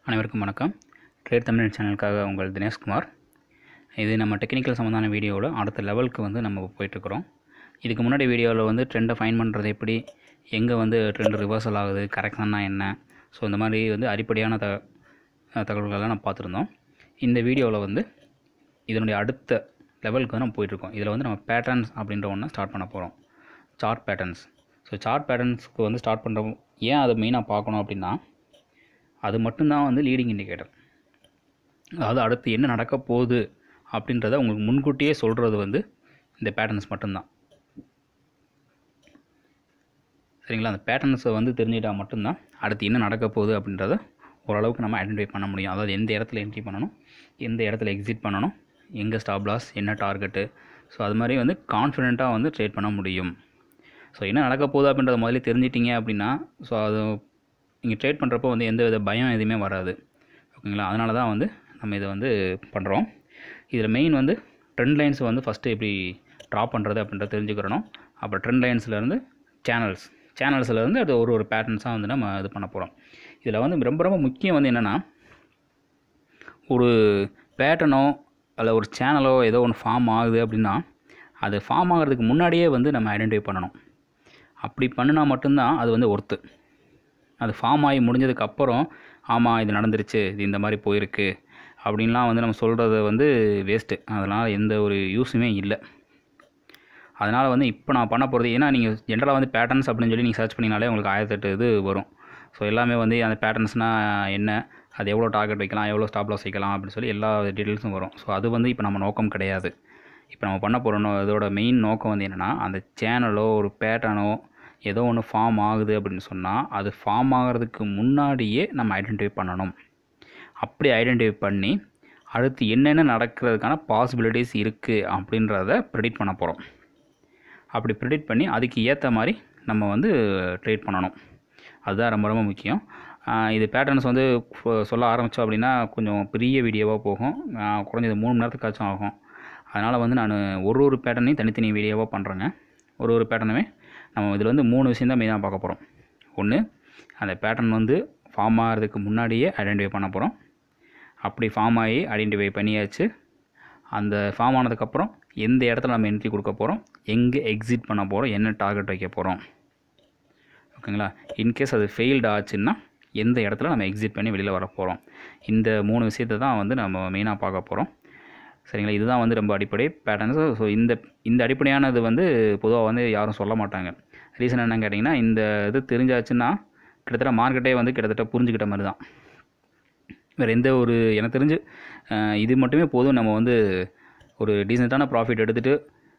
அனைவருக்கும் வணக்கம். ட்ரேட் தமிழ் சேனலுக்காக உங்கள் தினேஷ்குமார். இது நம்ம டெக்னிக்கல் சம்மந்தமான வீடியோவில் அடுத்த லெவலுக்கு வந்து நம்ம போயிட்டுருக்குறோம். இதுக்கு முன்னாடி வீடியோவில் வந்து ட்ரெண்டை ஃபைன் பண்ணுறது எப்படி, எங்கே வந்து ட்ரெண்ட் ரிவர்சல் ஆகுது, கரெக்ஷன்னா என்ன, ஸோ இந்த மாதிரி வந்து அடிப்படையான தகவல்களெல்லாம் நம்ம பார்த்துருந்தோம். இந்த வீடியோவில் வந்து இதனுடைய அடுத்த லெவலுக்கு வந்து நம்ம போயிட்டுருக்கோம். இதில் வந்து நம்ம பேட்டர்ன்ஸ் அப்படின்ற ஒன்று ஸ்டார்ட் பண்ண போகிறோம். Chart patterns. ஸோ சார்ட் பேட்டர்ன்ஸ்க்கு வந்து ஸ்டார்ட் பண்ணுறோம். ஏன் அதை மெயினாக பார்க்கணும் அப்படின்னா, அது மட்டும்தான் வந்து லீடிங் இண்டிகேட்டர். அதாவது அடுத்து என்ன நடக்க போகுது அப்படின்றத உங்களுக்கு முன்கூட்டியே சொல்கிறது வந்து இந்த பேட்டர்ன்ஸ் மட்டும்தான். சரிங்களா? அந்த பேட்டர்ன்ஸை வந்து தெரிஞ்சிட்டால் மட்டும்தான் அடுத்து என்ன நடக்க போகுது அப்படின்றத ஓரளவுக்கு நம்ம ஐடென்டிஃபை பண்ண முடியும். அதாவது எந்த இடத்துல என்ட்ரி பண்ணணும், எந்த இடத்துல எக்ஸிட் பண்ணணும், எங்கே ஸ்டாப் லாஸ், என்ன டார்கெட்டு, ஸோ அது மாதிரி வந்து கான்ஃபிடெண்ட்டாக வந்து ட்ரேட் பண்ண முடியும். ஸோ என்ன நடக்க போகுது அப்படின்றத முதல்ல தெரிஞ்சிட்டிங்க அப்படின்னா, ஸோ அது நீங்கள் ட்ரேட் பண்ணுறப்போ வந்து எந்த வித பயம் எதுவுமே வராது. ஓகேங்களா? அதனால தான் வந்து நம்ம இதை வந்து பண்ணுறோம். இதில் மெயின் வந்து ட்ரெண்ட் லைன்ஸ் வந்து ஃபஸ்ட்டு எப்படி ட்ரா பண்ணுறது அப்படின்றத தெரிஞ்சுக்கிறணும். அப்புறம் ட்ரெண்ட் லைன்ஸ்லேருந்து சேனல்ஸ்லேருந்து அது ஒரு பேட்டர்ன்ஸாக வந்து நம்ம இது பண்ண போகிறோம். இதில் வந்து ரொம்ப ரொம்ப முக்கியம் வந்து என்னென்னா, ஒரு பேட்டர்னோ அல்ல ஒரு சேனலோ ஏதோ ஒன்று ஃபார்ம் ஆகுது அப்படின்னா, அது ஃபார்ம் ஆகிறதுக்கு முன்னாடியே வந்து நம்ம ஐடென்டிஃபை பண்ணணும். அப்படி பண்ணினா மட்டும்தான் அது வந்து ஒர்த்து. அது ஃபார்ம் ஆகி முடிஞ்சதுக்கப்புறம் ஆமாம் இது நடந்துருச்சு, இது இந்த மாதிரி போயிருக்கு அப்படின்லாம் வந்து நம்ம சொல்கிறது வந்து வேஸ்ட்டு. அதனால் எந்த ஒரு யூஸுமே இல்லை. அதனால் வந்து இப்போ நான் பண்ண போகிறது, ஏன்னா நீங்கள் ஜென்ரலாக வந்து பேட்டர்ன்ஸ் அப்படின்னு சொல்லி நீங்கள் சர்ச் பண்ணிங்கனாலே உங்களுக்கு 1008 இது வரும். ஸோ எல்லாமே வந்து அந்த பேட்டர்ன்ஸ்னால் என்ன, அது எவ்வளோ டார்கெட் வைக்கலாம், எவ்வளோ ஸ்டாப் லாஸ் வைக்கலாம் அப்படின்னு சொல்லி எல்லா டீட்டெயில்ஸும் வரும். ஸோ அது வந்து இப்போ நம்ம நோக்கம் கிடையாது. இப்போ நம்ம பண்ண போகிற இதோட மெயின் நோக்கம் வந்து என்னென்னா, அந்த சேனலோ ஒரு பேட்டர்னோ ஏதோ ஒன்று ஃபார்ம் ஆகுது அப்படின்னு சொன்னால், அது ஃபார்ம் ஆகிறதுக்கு முன்னாடியே நம்ம ஐடென்டிஃபை பண்ணணும். அப்படி ஐடென்டிஃபை பண்ணி அடுத்து என்னென்ன நடக்கிறதுக்கான பாசிபிலிட்டிஸ் இருக்குது அப்படின்றத ப்ரெடிக்ட் பண்ண போகிறோம். அப்படி ப்ரெடிக்ட் பண்ணி அதுக்கு ஏற்ற மாதிரி நம்ம வந்து ட்ரேட் பண்ணணும். அதுதான் ரொம்ப ரொம்ப முக்கியம். இது பேட்டர்ன்ஸ் வந்து சொல்ல ஆரம்பித்தோம் அப்படின்னா கொஞ்சம் பெரிய வீடியோவாக போகும். குறைஞ்சது 3 மணி நேரத்துக்காச்சும் ஆகும். அதனால் வந்து நான் ஒரு பேட்டர்னையும் தனித்தனி வீடியோவாக பண்ணுறேங்க. ஒரு பேட்டர்னுமே நம்ம இதில் வந்து 3 விஷயம் தான் மெயினாக பார்க்க போகிறோம். ஒன்று, அந்த பேட்டர்ன் வந்து ஃபார்ம் ஆகிறதுக்கு முன்னாடியே ஐடென்டிஃபை பண்ண போகிறோம். அப்படி ஃபார்ம் ஆகி ஐடென்டிஃபை பண்ணியாச்சு. அந்த ஃபார்ம் ஆனதுக்கப்புறம் எந்த இடத்துல நம்ம என்ட்ரி கொடுக்க போகிறோம், எங்கே எக்ஸிட் பண்ண போகிறோம், என்ன டார்கெட் வைக்க போகிறோம். ஓகேங்களா? இன்கேஸ் அது ஃபெயில்டு ஆச்சுன்னா எந்த இடத்துல நம்ம எக்ஸிட் பண்ணி வெளியில் வர போகிறோம். இந்த 3 விஷயத்தை தான் வந்து நம்ம மெயினாக பார்க்க போகிறோம். சரிங்களா? இதுதான் வந்து ரொம்ப அடிப்படை பேட்டர்ன்ஸு. ஸோ இந்த அடிப்படையானது வந்து பொதுவாக வந்து யாரும் சொல்ல மாட்டாங்க. ரீசன் என்னன்னு கேட்டிங்கன்னா, இந்த இது தெரிஞ்சாச்சுன்னா கிட்டத்தட்ட மார்க்கெட்டே வந்து கிட்டத்தட்ட புரிஞ்சுக்கிட்ட மாதிரி தான். வேறு எந்த ஒரு எனக்கு தெரிஞ்சு இது மட்டுமே போதும். நம்ம வந்து ஒரு டீசெண்டான ப்ராஃபிட் எடுத்துகிட்டு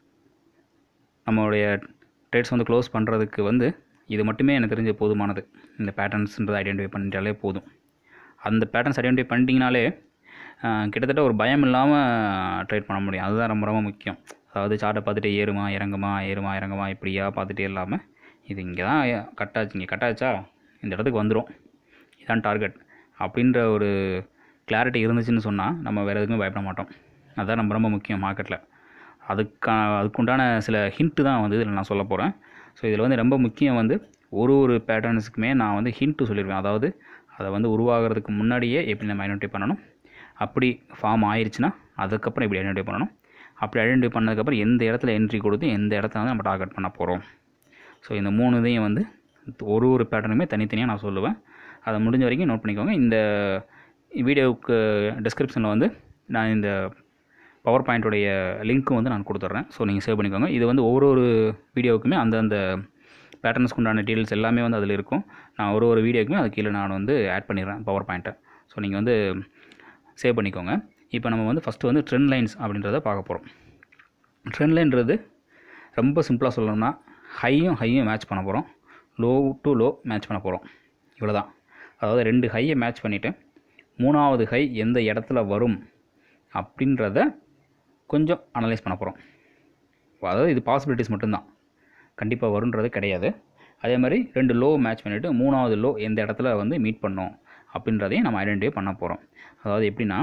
நம்மளுடைய ட்ரேட்ஸ் வந்து க்ளோஸ் பண்ணுறதுக்கு வந்து இது மட்டுமே எனக்கு தெரிஞ்ச போதுமானது. இந்த பேட்டர்ன்ஸ்ன்றதை ஐடென்டிஃபை பண்ணிட்டாலே போதும். அந்த பேட்டர்ன்ஸ் ஐடென்டிஃபை பண்ணிட்டீங்கனாலே கிட்டத்தட்ட ஒரு பயம் இல்லாமல் ட்ரேட் பண்ண முடியும். அதுதான் ரொம்ப ரொம்ப முக்கியம். அதாவது சார்ட்டை பார்த்துட்டு ஏறுமா இறங்குமா இப்படியா பார்த்துட்டே இல்லாமல், இது இங்கே தான் கட்டாச்சு, இங்கே கட்டாச்சா இந்த இடத்துக்கு வந்துடும், இதான் டார்கெட் அப்படின்ற ஒரு கிளாரிட்டி இருந்துச்சுன்னு சொன்னால் நம்ம வேறு எதுக்குமே பயப்பட மாட்டோம். அதுதான் ரொம்ப ரொம்ப முக்கியம் மார்க்கெட்டில். அதுக்குண்டான சில ஹிண்ட்டு தான் வந்து இதில் நான் சொல்ல போகிறேன். ஸோ இதில் வந்து ரொம்ப முக்கியம் வந்து ஒரு பேட்டர்ன்ஸுக்குமே நான் வந்து ஹிண்ட்டு சொல்லிடுவேன். அதாவது அதை வந்து உருவாகிறதுக்கு முன்னாடியே எப்படி நம்ம ஐடென்டிஃபை பண்ணணும், அப்படி ஃபார்ம் ஆயிடுச்சுன்னா அதுக்கப்புறம் எப்படி ஐடென்டிஃபை பண்ணணும், அப்படி ஐடென்டிஃபை பண்ணதுக்கப்புறம் எந்த இடத்துல என்ட்ரி கொடுத்து எந்த இடத்துல வந்து நம்ம டார்கெட் பண்ண போகிறோம். ஸோ இந்த 3 இதையும் வந்து ஒரு பேட்டர்னுமே தனித்தனியாக நான் சொல்லுவேன். அதை முடிஞ்ச வரைக்கும் நோட் பண்ணிக்கோங்க. இந்த வீடியோவுக்கு டிஸ்கிரிப்ஷனில் வந்து நான் இந்த பவர் பாயிண்ட்டுடைய லிங்க்கும் வந்து நான் கொடுத்துட்றேன். ஸோ நீங்கள் சேவ் பண்ணிக்கோங்க. இது வந்து ஒவ்வொரு வீடியோவுக்குமே அந்தந்த பேட்டர்ன்ஸ்க்கு உண்டான டீட்டெயில்ஸ் எல்லாமே வந்து அதில் இருக்கும். நான் ஒரு வீடியோக்குமே அது கீழே நான் வந்து ஆட் பண்ணிடுறேன் பவர் பாயிண்ட்டை. ஸோ நீங்கள் வந்து சேவ் பண்ணிக்கோங்க. இப்போ நம்ம வந்து ஃபஸ்ட்டு வந்து ட்ரெண்ட் லைன்ஸ் அப்படின்றத பார்க்க போகிறோம். ட்ரெண்ட் லைன்றது ரொம்ப சிம்பிளாக சொல்லணும்னா ஹையும் மேட்ச் பண்ண போகிறோம், லோ டு லோ மேட்ச் பண்ண போகிறோம். இவ்வளோ தான். அதாவது 2 ஹையை மேட்ச் பண்ணிவிட்டு 3வது ஹை எந்த இடத்துல வரும் அப்படின்றத கொஞ்சம் அனலைஸ் பண்ண போகிறோம். அதாவது இது பாசிபிலிட்டிஸ் மட்டும்தான், கண்டிப்பாக வருன்றது கிடையாது. அதே மாதிரி 2 லோ மேட்ச் பண்ணிவிட்டு 3வது லோ எந்த இடத்துல வந்து மீட் பண்ணோம் அப்படின்றதையும் நம்ம ஐடென்டிஃபை பண்ண போகிறோம். அதாவது எப்படின்னா,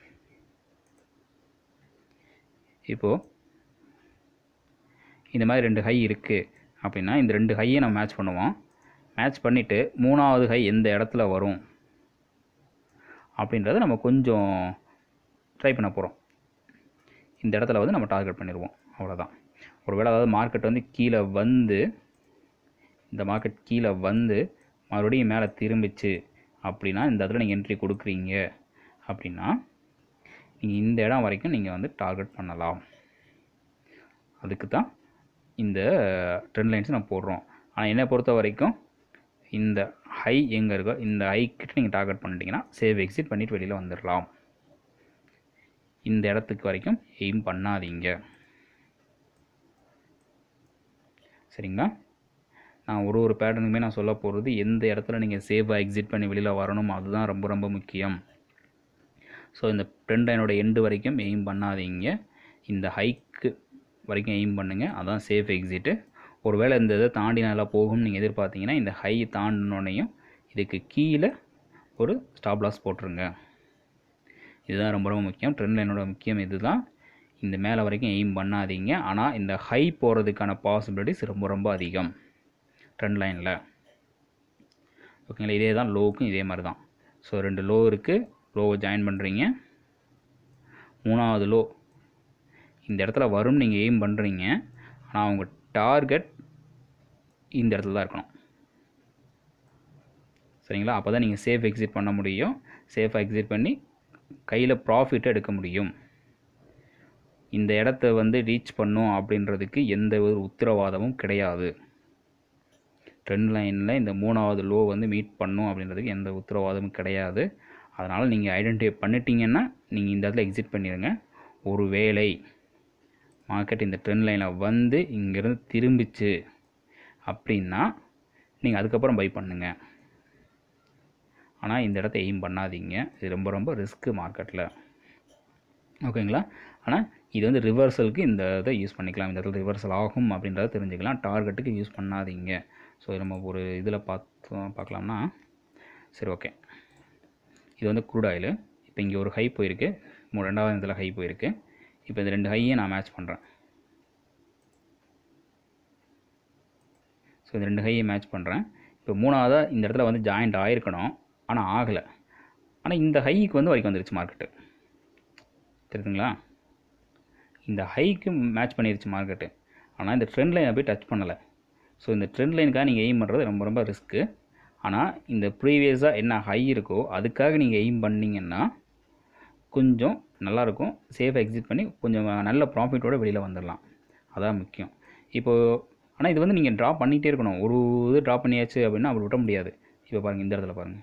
இப்போது இந்த மாதிரி 2 ஹை இருக்குது அப்படின்னா இந்த 2 ஹையை நம்ம மேட்ச் பண்ணுவோம். மேட்ச் பண்ணிவிட்டு 3வது ஹை எந்த இடத்துல வரும் அப்படின்றத நம்ம கொஞ்சம் ட்ரை பண்ண போகிறோம். இந்த இடத்துல வந்து நம்ம டார்கெட் பண்ணிடுவோம், அவ்வளோதான். ஒருவேளை அதாவது மார்க்கெட் வந்து கீழே வந்து இந்த மார்க்கெட் கீழே வந்து மறுபடியும் மேலே திரும்பிச்சு அப்படின்னா இந்த இடத்துல நீங்கள் என்ட்ரி கொடுக்குறீங்க அப்படின்னா நீங்கள் இந்த இடம் வரைக்கும் நீங்கள் வந்து டார்கெட் பண்ணலாம். அதுக்கு தான் இந்த ட்ரெண்ட் லைன்ஸ் நம்ம போடுறோம். ஆனால் என்னை பொறுத்த வரைக்கும் இந்த ஹை எங்கே இருக்கோ இந்த ஹை கிட்ட நீங்கள் டார்கெட் பண்ணிட்டீங்கன்னா சேவ் எக்ஸிட் பண்ணிவிட்டு வெளியில் வந்துடலாம். இந்த இடத்துக்கு வரைக்கும் எய்ம் பண்ணாதீங்க, சரிங்களா? நான் ஒரு பேட்டர்னுக்குமே நான் சொல்ல போகிறது எந்த இடத்துல நீங்கள் சேவாக எக்ஸிட் பண்ணி வெளியில் வரணும், அதுதான் ரொம்ப ரொம்ப முக்கியம். ஸோ இந்த ட்ரெண்ட் லைனோட எண்டு வரைக்கும் எய்ம் பண்ணாதீங்க, இந்த ஹைக்கு வரைக்கும் எய்ம் பண்ணுங்கள், அதான் சேஃப் எக்ஸிட்டு. ஒருவேளை இந்த இதை தாண்டி நல்லா போகும்னு நீங்கள் எதிர்பார்த்தீங்கன்னா இந்த ஹை தாண்டினோடனையும் இதுக்கு கீழே ஒரு ஸ்டாப் லாஸ் போட்டுருங்க. இதுதான் ரொம்ப ரொம்ப முக்கியம். ட்ரெண்ட் லைனோட முக்கியம் இதுதான். இந்த மேலே வரைக்கும் எய்ம் பண்ணாதீங்க, ஆனால் இந்த ஹை போகிறதுக்கான பாசிபிலிட்டிஸ் ரொம்ப ரொம்ப அதிகம் ட்ரெண்ட் லைனில். ஓகேங்களா? இதே தான் லோவுக்கும் இதே மாதிரி தான். ஸோ 2 லோ இருக்குது, லோவை ஜாயின் பண்ணுறீங்க. 3வது லோ இந்த இடத்துல வரும் நீங்கள் எய்ம் பண்ணுறீங்க, ஆனால் உங்கள் டார்கெட் இந்த இடத்துல தான் இருக்கணும், சரிங்களா? அப்போ தான் நீங்கள் சேஃப் எக்ஸிட் பண்ண முடியும். சேஃபாக எக்ஸிட் பண்ணி கையில் ப்ராஃபிட்டை எடுக்க முடியும். இந்த இடத்த வந்து ரீச் பண்ணும் அப்படின்றதுக்கு எந்த ஒரு உத்தரவாதமும் கிடையாது. ட்ரெண்ட் லைனில் இந்த 3வது லோ வந்து மீட் பண்ணும் அப்படின்றதுக்கு எந்த உத்தரவாதமும் கிடையாது. அதனால் நீங்கள் ஐடென்டிஃபை பண்ணிட்டீங்கன்னா நீங்கள் இந்த இடத்துல எக்ஸிட் பண்ணிடுங்க. ஒரு வேளை மார்க்கெட் இந்த ட்ரெண்ட் லைனில் வந்து இங்கேருந்து திரும்பிச்சு அப்படின்னா நீங்கள் அதுக்கப்புறம் பை பண்ணுங்க. ஆனால் இந்த இடத்த எய்ம் பண்ணாதீங்க, இது ரொம்ப ரொம்ப ரிஸ்க்கு மார்க்கெட்டில். ஓகேங்களா? ஆனால் இது வந்து ரிவர்சலுக்கு இந்த இதை யூஸ் பண்ணிக்கலாம். இந்த இடத்துல ரிவர்சல் ஆகும் அப்படின்றத தெரிஞ்சுக்கலாம். டார்கெட்டுக்கு யூஸ் பண்ணாதீங்க. ஸோ நம்ம ஒரு இதில் பார்க்கலாம்னா சரி, ஓகே. இது வந்து க்ரூட் ஆயில். இப்போ இங்கே ஒரு ஹை போயிருக்கு, 2வது இதில் ஹை போயிருக்கு. இப்போ இந்த 2 ஹையை நான் மேட்ச் பண்ணுறேன். ஸோ இந்த 2 ஹையை மேட்ச் பண்ணுறேன். இப்போ 3வதாக இந்த இடத்துல வந்து ஜாயிண்ட் ஆகிருக்கணும், ஆனால் ஆகலை. ஆனால் இந்த ஹைக்கு வந்து வரைக்கும் வந்துருச்சு மார்க்கெட்டு, தெரியுதுங்களா? இந்த ஹைக்கு மேட்ச் பண்ணிருச்சு மார்க்கெட்டு, ஆனால் இந்த ட்ரெண்ட் லைனை போய் டச் பண்ணலை. ஸோ இந்த ட்ரெண்ட் லைனுக்காக நீங்கள் எய்ம் பண்ணுறது ரொம்ப ரொம்ப ரிஸ்க்கு. ஆனால் இந்த ப்ரீவியஸாக என்ன ஹை இருக்கோ அதுக்காக நீங்கள் எய்ம் பண்ணிங்கன்னா கொஞ்சம் நல்லாயிருக்கும். சேஃபாக எக்ஸிட் பண்ணி கொஞ்சம் நல்ல ப்ராஃபிட்டோடு வெளியில் வந்துடலாம், அதான் முக்கியம். இப்போது ஆனால் இது வந்து நீங்கள் ட்ரா பண்ணிகிட்டே இருக்கணும். ஒரு இது ட்ரா பண்ணியாச்சு அப்படின்னா அப்படி விட முடியாது. இப்போ பாருங்கள், இந்த இடத்துல பாருங்கள்.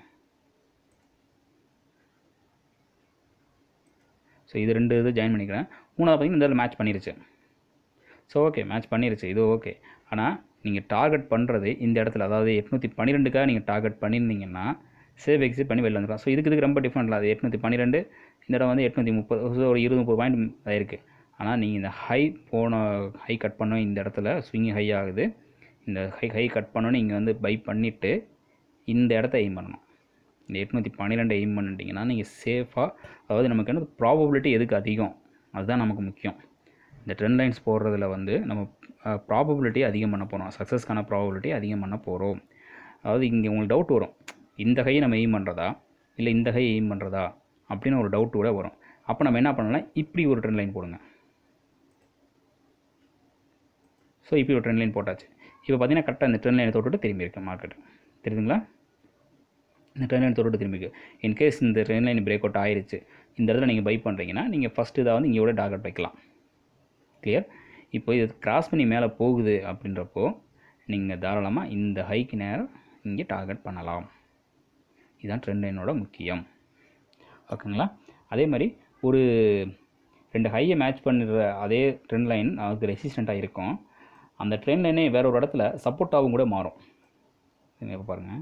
ஸோ இது 2 இது ஜாயின் பண்ணிக்கிறேன். 3வது பார்த்தீங்கன்னா இந்த இடத்துல மேட்ச் பண்ணிருச்சு. ஸோ ஓகே, மேட்ச் பண்ணிருச்சு, இது ஓகே. ஆனால் நீங்கள் டார்கெட் பண்ணுறது இந்த இடத்துல, அதாவது 812க்காக நீங்கள் டார்கெட் பண்ணியிருந்தீங்கன்னா சேவ் எக்ஸிட் பண்ணி வெளில வந்துடலாம். ஸோ இதுக்கு ரொம்ப டிஃப்ரெண்ட்டில், அது 812, இந்த இடம் வந்து 830. ஸோ ஒரு 20-30 பாயிண்ட் ஆயிருக்கு. ஆனால் நீங்கள் இந்த ஹை கட் பண்ண இந்த இடத்துல ஸ்விங் ஹை ஆகுது. இந்த ஹை கட் பண்ணோன்னு இங்கே வந்து பை பண்ணிவிட்டு இந்த இடத்த எய்ம் பண்ணணும். இந்த 812 எய்ம் பண்ணிட்டீங்கன்னா நீங்கள் சேஃபாக, அதாவது நமக்கு என்ன ப்ராபபிலிட்டி எதுக்கு அதிகம் அதுதான் நமக்கு முக்கியம். இந்த ட்ரெண்ட் லைன்ஸ் போடுறதுல வந்து நம்ம ப்ராபபிலிட்டி அதிகம் பண்ண போகிறோம், சக்ஸஸ்க்கான ப்ராபபிலிட்டி அதிகம் பண்ண போகிறோம். அதாவது இங்கே உங்களுக்கு டவுட் வரும், இந்த ஹையை நம்ம எய்ம் பண்ணுறதா இல்லை இந்த ஹை எய்ம் பண்ணுறதா அப்படின்னு ஒரு டவுட் கூட வரும். அப்போ நம்ம என்ன பண்ணலாம், இப்படி ஒரு ட்ரெண்ட் லைன் போடுங்க. ஸோ இப்படி ஒரு ட்ரெண்ட் லைன் போட்டாச்சு. இப்போ பார்த்தீங்கன்னா கரெக்டாக இந்த ட்ரெண்ட் லைனை தொட்டுட்டு திரும்பி இருக்கு மார்க்கெட், தெரியுதுங்களா? இந்த ட்ரெண்ட் லைன் தொட்டுட்டு திரும்பி இருக்கு. இன்கேஸ் இந்த ட்ரெண்ட் லைன் பிரேக் அவுட் ஆயிடுச்சு, இந்த இடத்துல நீங்கள் பை பண்ணுறீங்கன்னா நீங்கள் ஃபஸ்ட்டு இதை வந்து இங்கே டார்கெட் வைக்கலாம். கிளியர்? இப்போ இது கிராஸ் பண்ணி மேலே போகுது அப்படின்றப்போ நீங்கள் தாராளமாக இந்த ஹைக்கு நேரம் இங்கே டார்கெட் பண்ணலாம். இதுதான் ட்ரெண்ட் லைனோட முக்கியம். ஓகேங்களா? அதே மாதிரி ஒரு 2 ஹையை மேட்ச் பண்ணுற அதே ட்ரெண்ட் லைன் அதுக்கு ரெசிஸ்டண்ட்டாக இருக்கும். அந்த ட்ரெண்ட் லைனே வேற ஒரு இடத்துல சப்போர்ட்டாகவும் கூட மாறும். இப்போ பாருங்கள்,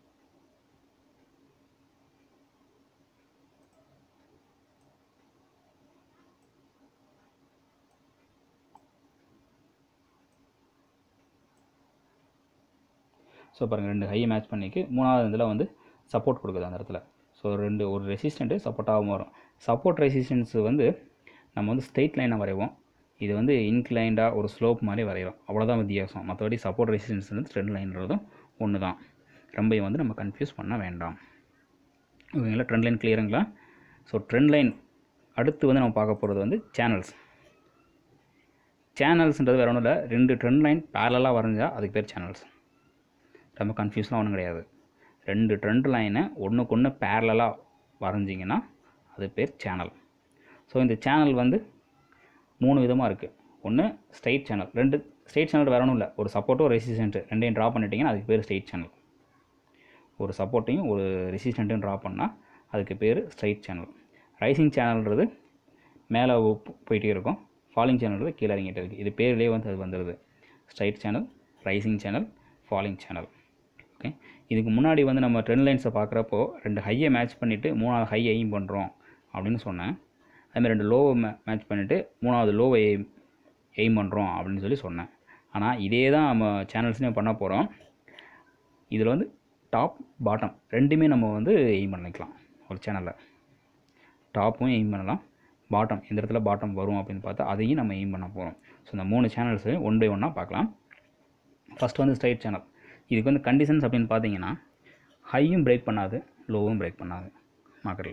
ஸோ பாருங்கள் 2 ஹையை மேட்ச் பண்ணிக்கு 3வது இதில் வந்து சப்போர்ட் கொடுக்குது அந்த இடத்துல. ஸோ ஒரு ரெசிஸ்டண்ட்டு சப்போர்ட்டாகவும் வரும். சப்போர்ட் ரெசிஸ்டன்ஸ் வந்து நம்ம வந்து ஸ்ட்ரெயிட் லைனாக வரைவோம், இது வந்து இன்க்ளைண்டாக ஒரு ஸ்லோப் மாதிரி வரைகிறோம், அவ்வளோதான் வித்தியாசம். மற்றபடி சப்போர்ட் ரெசிஸ்டன்ஸ் வந்து ட்ரெண்ட் லைன்றதும் ஒன்று தான். ரொம்ப வந்து நம்ம கன்ஃபியூஸ் பண்ண வேண்டாம். ஓகேங்களா, ட்ரெண்ட் லைன் கிளியருங்களா? ஸோ ட்ரெண்ட் லைன் அடுத்து வந்து நம்ம பார்க்க போகிறது வந்து சேனல்ஸ். சேனல்ஸ்ன்றது வேறு ஒன்றும் இல்லை, 2 ட்ரெண்ட் லைன் பேரலாக வரைஞ்சால் அதுக்கு பேர் சேனல்ஸ். ரொம்ப கன்ஃபியூஸ்லாம் ஒன்றும் கிடையாது. 2 ட்ரெண்ட் லைனை ஒன்றுக்கு ஒன்று பேரலாக வரைஞ்சிங்கன்னா அது பேர் சேனல். ஸோ இந்த சேனல் வந்து 3 விதமாக இருக்குது. ஒன்று ஸ்ட்ரைட் சேனல். 2 ஸ்ட்ரைட் சேனல் வேறு ஒன்றும் இல்லை, ஒரு சப்போர்ட்டும் ஒரு ரெசிஸ்டன்ட்டு ரெண்டையும் ட்ரா பண்ணிட்டீங்கன்னா அதுக்கு பேர் ஸ்ட்ரைட் சேனல். ஒரு சப்போர்ட்டையும் ஒரு ரெசிஸ்டன்ட்டையும் ட்ரா பண்ணால் அதுக்கு பேர் ஸ்ட்ரைட் சேனல். ரைசிங் சேனல்ன்றது மேலே போயிட்டே இருக்கும், ஃபாலிங் சேனல்ன்றது கீழே இறங்கிட்டு இருக்குது. இது பேர்லேயே வந்து அது வந்துடுது, straight channel, rising channel, falling channel. Okay, இதுக்கு முன்னாடி வந்து நம்ம ட்ரெண்ட் லைன்ஸை பார்க்குறப்போ 2 ஹையை மேட்ச் பண்ணிவிட்டு 3வது ஹை எய்ம் பண்ணுறோம் அப்படின்னு சொன்னேன். அதுமாதிரி 2 லோவை மேட்ச் பண்ணிவிட்டு 3வது லோவை எய்ம் பண்ணுறோம் அப்படின்னு சொல்லி சொன்னேன். ஆனால் இதே தான் நம்ம சேனல்ஸ்லேயும் பண்ண போகிறோம். இதில் வந்து டாப் பாட்டம் ரெண்டுமே நம்ம வந்து எய்ம் பண்ணிக்கலாம். ஒரு சேனலில் டாப்பும் எய்ம் பண்ணலாம், பாட்டம் எந்த இடத்துல பாட்டம் வரும் அப்படின்னு பார்த்தா அதையும் நம்ம எய்ம் பண்ண போகிறோம். ஸோ இந்த 3 சேனல்ஸையும் ஒன் பை ஒன்னாக பார்க்கலாம். ஃபஸ்ட் வந்து ஸ்ட்ரைட் சேனல். இதுக்கு வந்து கண்டிஷன்ஸ் அப்படின்னு பார்த்தீங்கன்னா ஹையும் பிரேக் பண்ணாது, லோவும் பிரேக் பண்ணாது மார்க்கெட்டில்.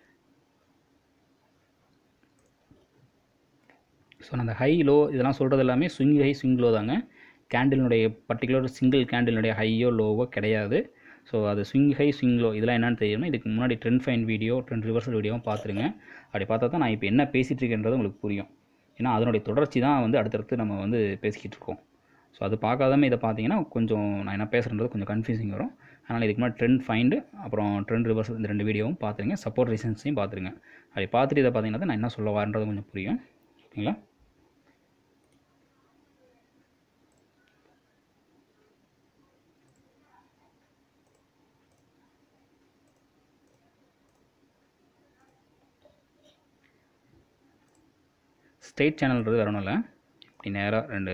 ஸோ அந்த ஹை லோ இதெல்லாம் சொல்கிறது எல்லாமே ஸ்விங் ஹை ஸ்விங் லோ தாங்க. கேண்டிலுடைய பர்டிகுலர் சிங்கிள் கேண்டிலுடைய ஹையோ லோவோ கிடையாது. ஸோ அது ஸ்விங் ஹை ஸ்விங் லோ இதெல்லாம் என்னென்னு தெரியும்னா இதுக்கு முன்னாடி trend fine video, trend reversal வீடியோவும் பார்த்துருங்க. அப்படி பார்த்தா தான் நான் இப்போ என்ன பேசிகிட்டு இருக்கேன்றது உங்களுக்கு புரியும். ஏன்னா அதனுடைய தொடர்ச்சி தான் வந்து அடுத்தடுத்து நம்ம வந்து பேசிக்கிட்டு இருக்கோம். ஸோ அது பார்க்காதாம இதை பார்த்தீங்கன்னா கொஞ்சம் நான் என்ன பேசுகிறது கொஞ்சம் கன்ஃபியூசிங் வரும். அதனால் இதுக்கு முன்னாடி ட்ரெண்ட் ஃபைண்டு அப்புறம் ட்ரெண்ட் ரிவர்சல் இந்த 2 வீடியோவும் பார்த்துருங்க, சப்போர்ட் ரெசிஸ்டன்ஸையும் பார்த்துருங்க. அப்படி பார்த்துட்டு இதை பார்த்தீங்கன்னா தான் நான் என்ன சொல்ல வரேன்றது கொஞ்சம் புரியும். ஓகேங்களா? ஸ்ட்ரெயிட் சேனல்ன்றது வேறு ஒன்றும் இல்லை, இப்படி நேராக 2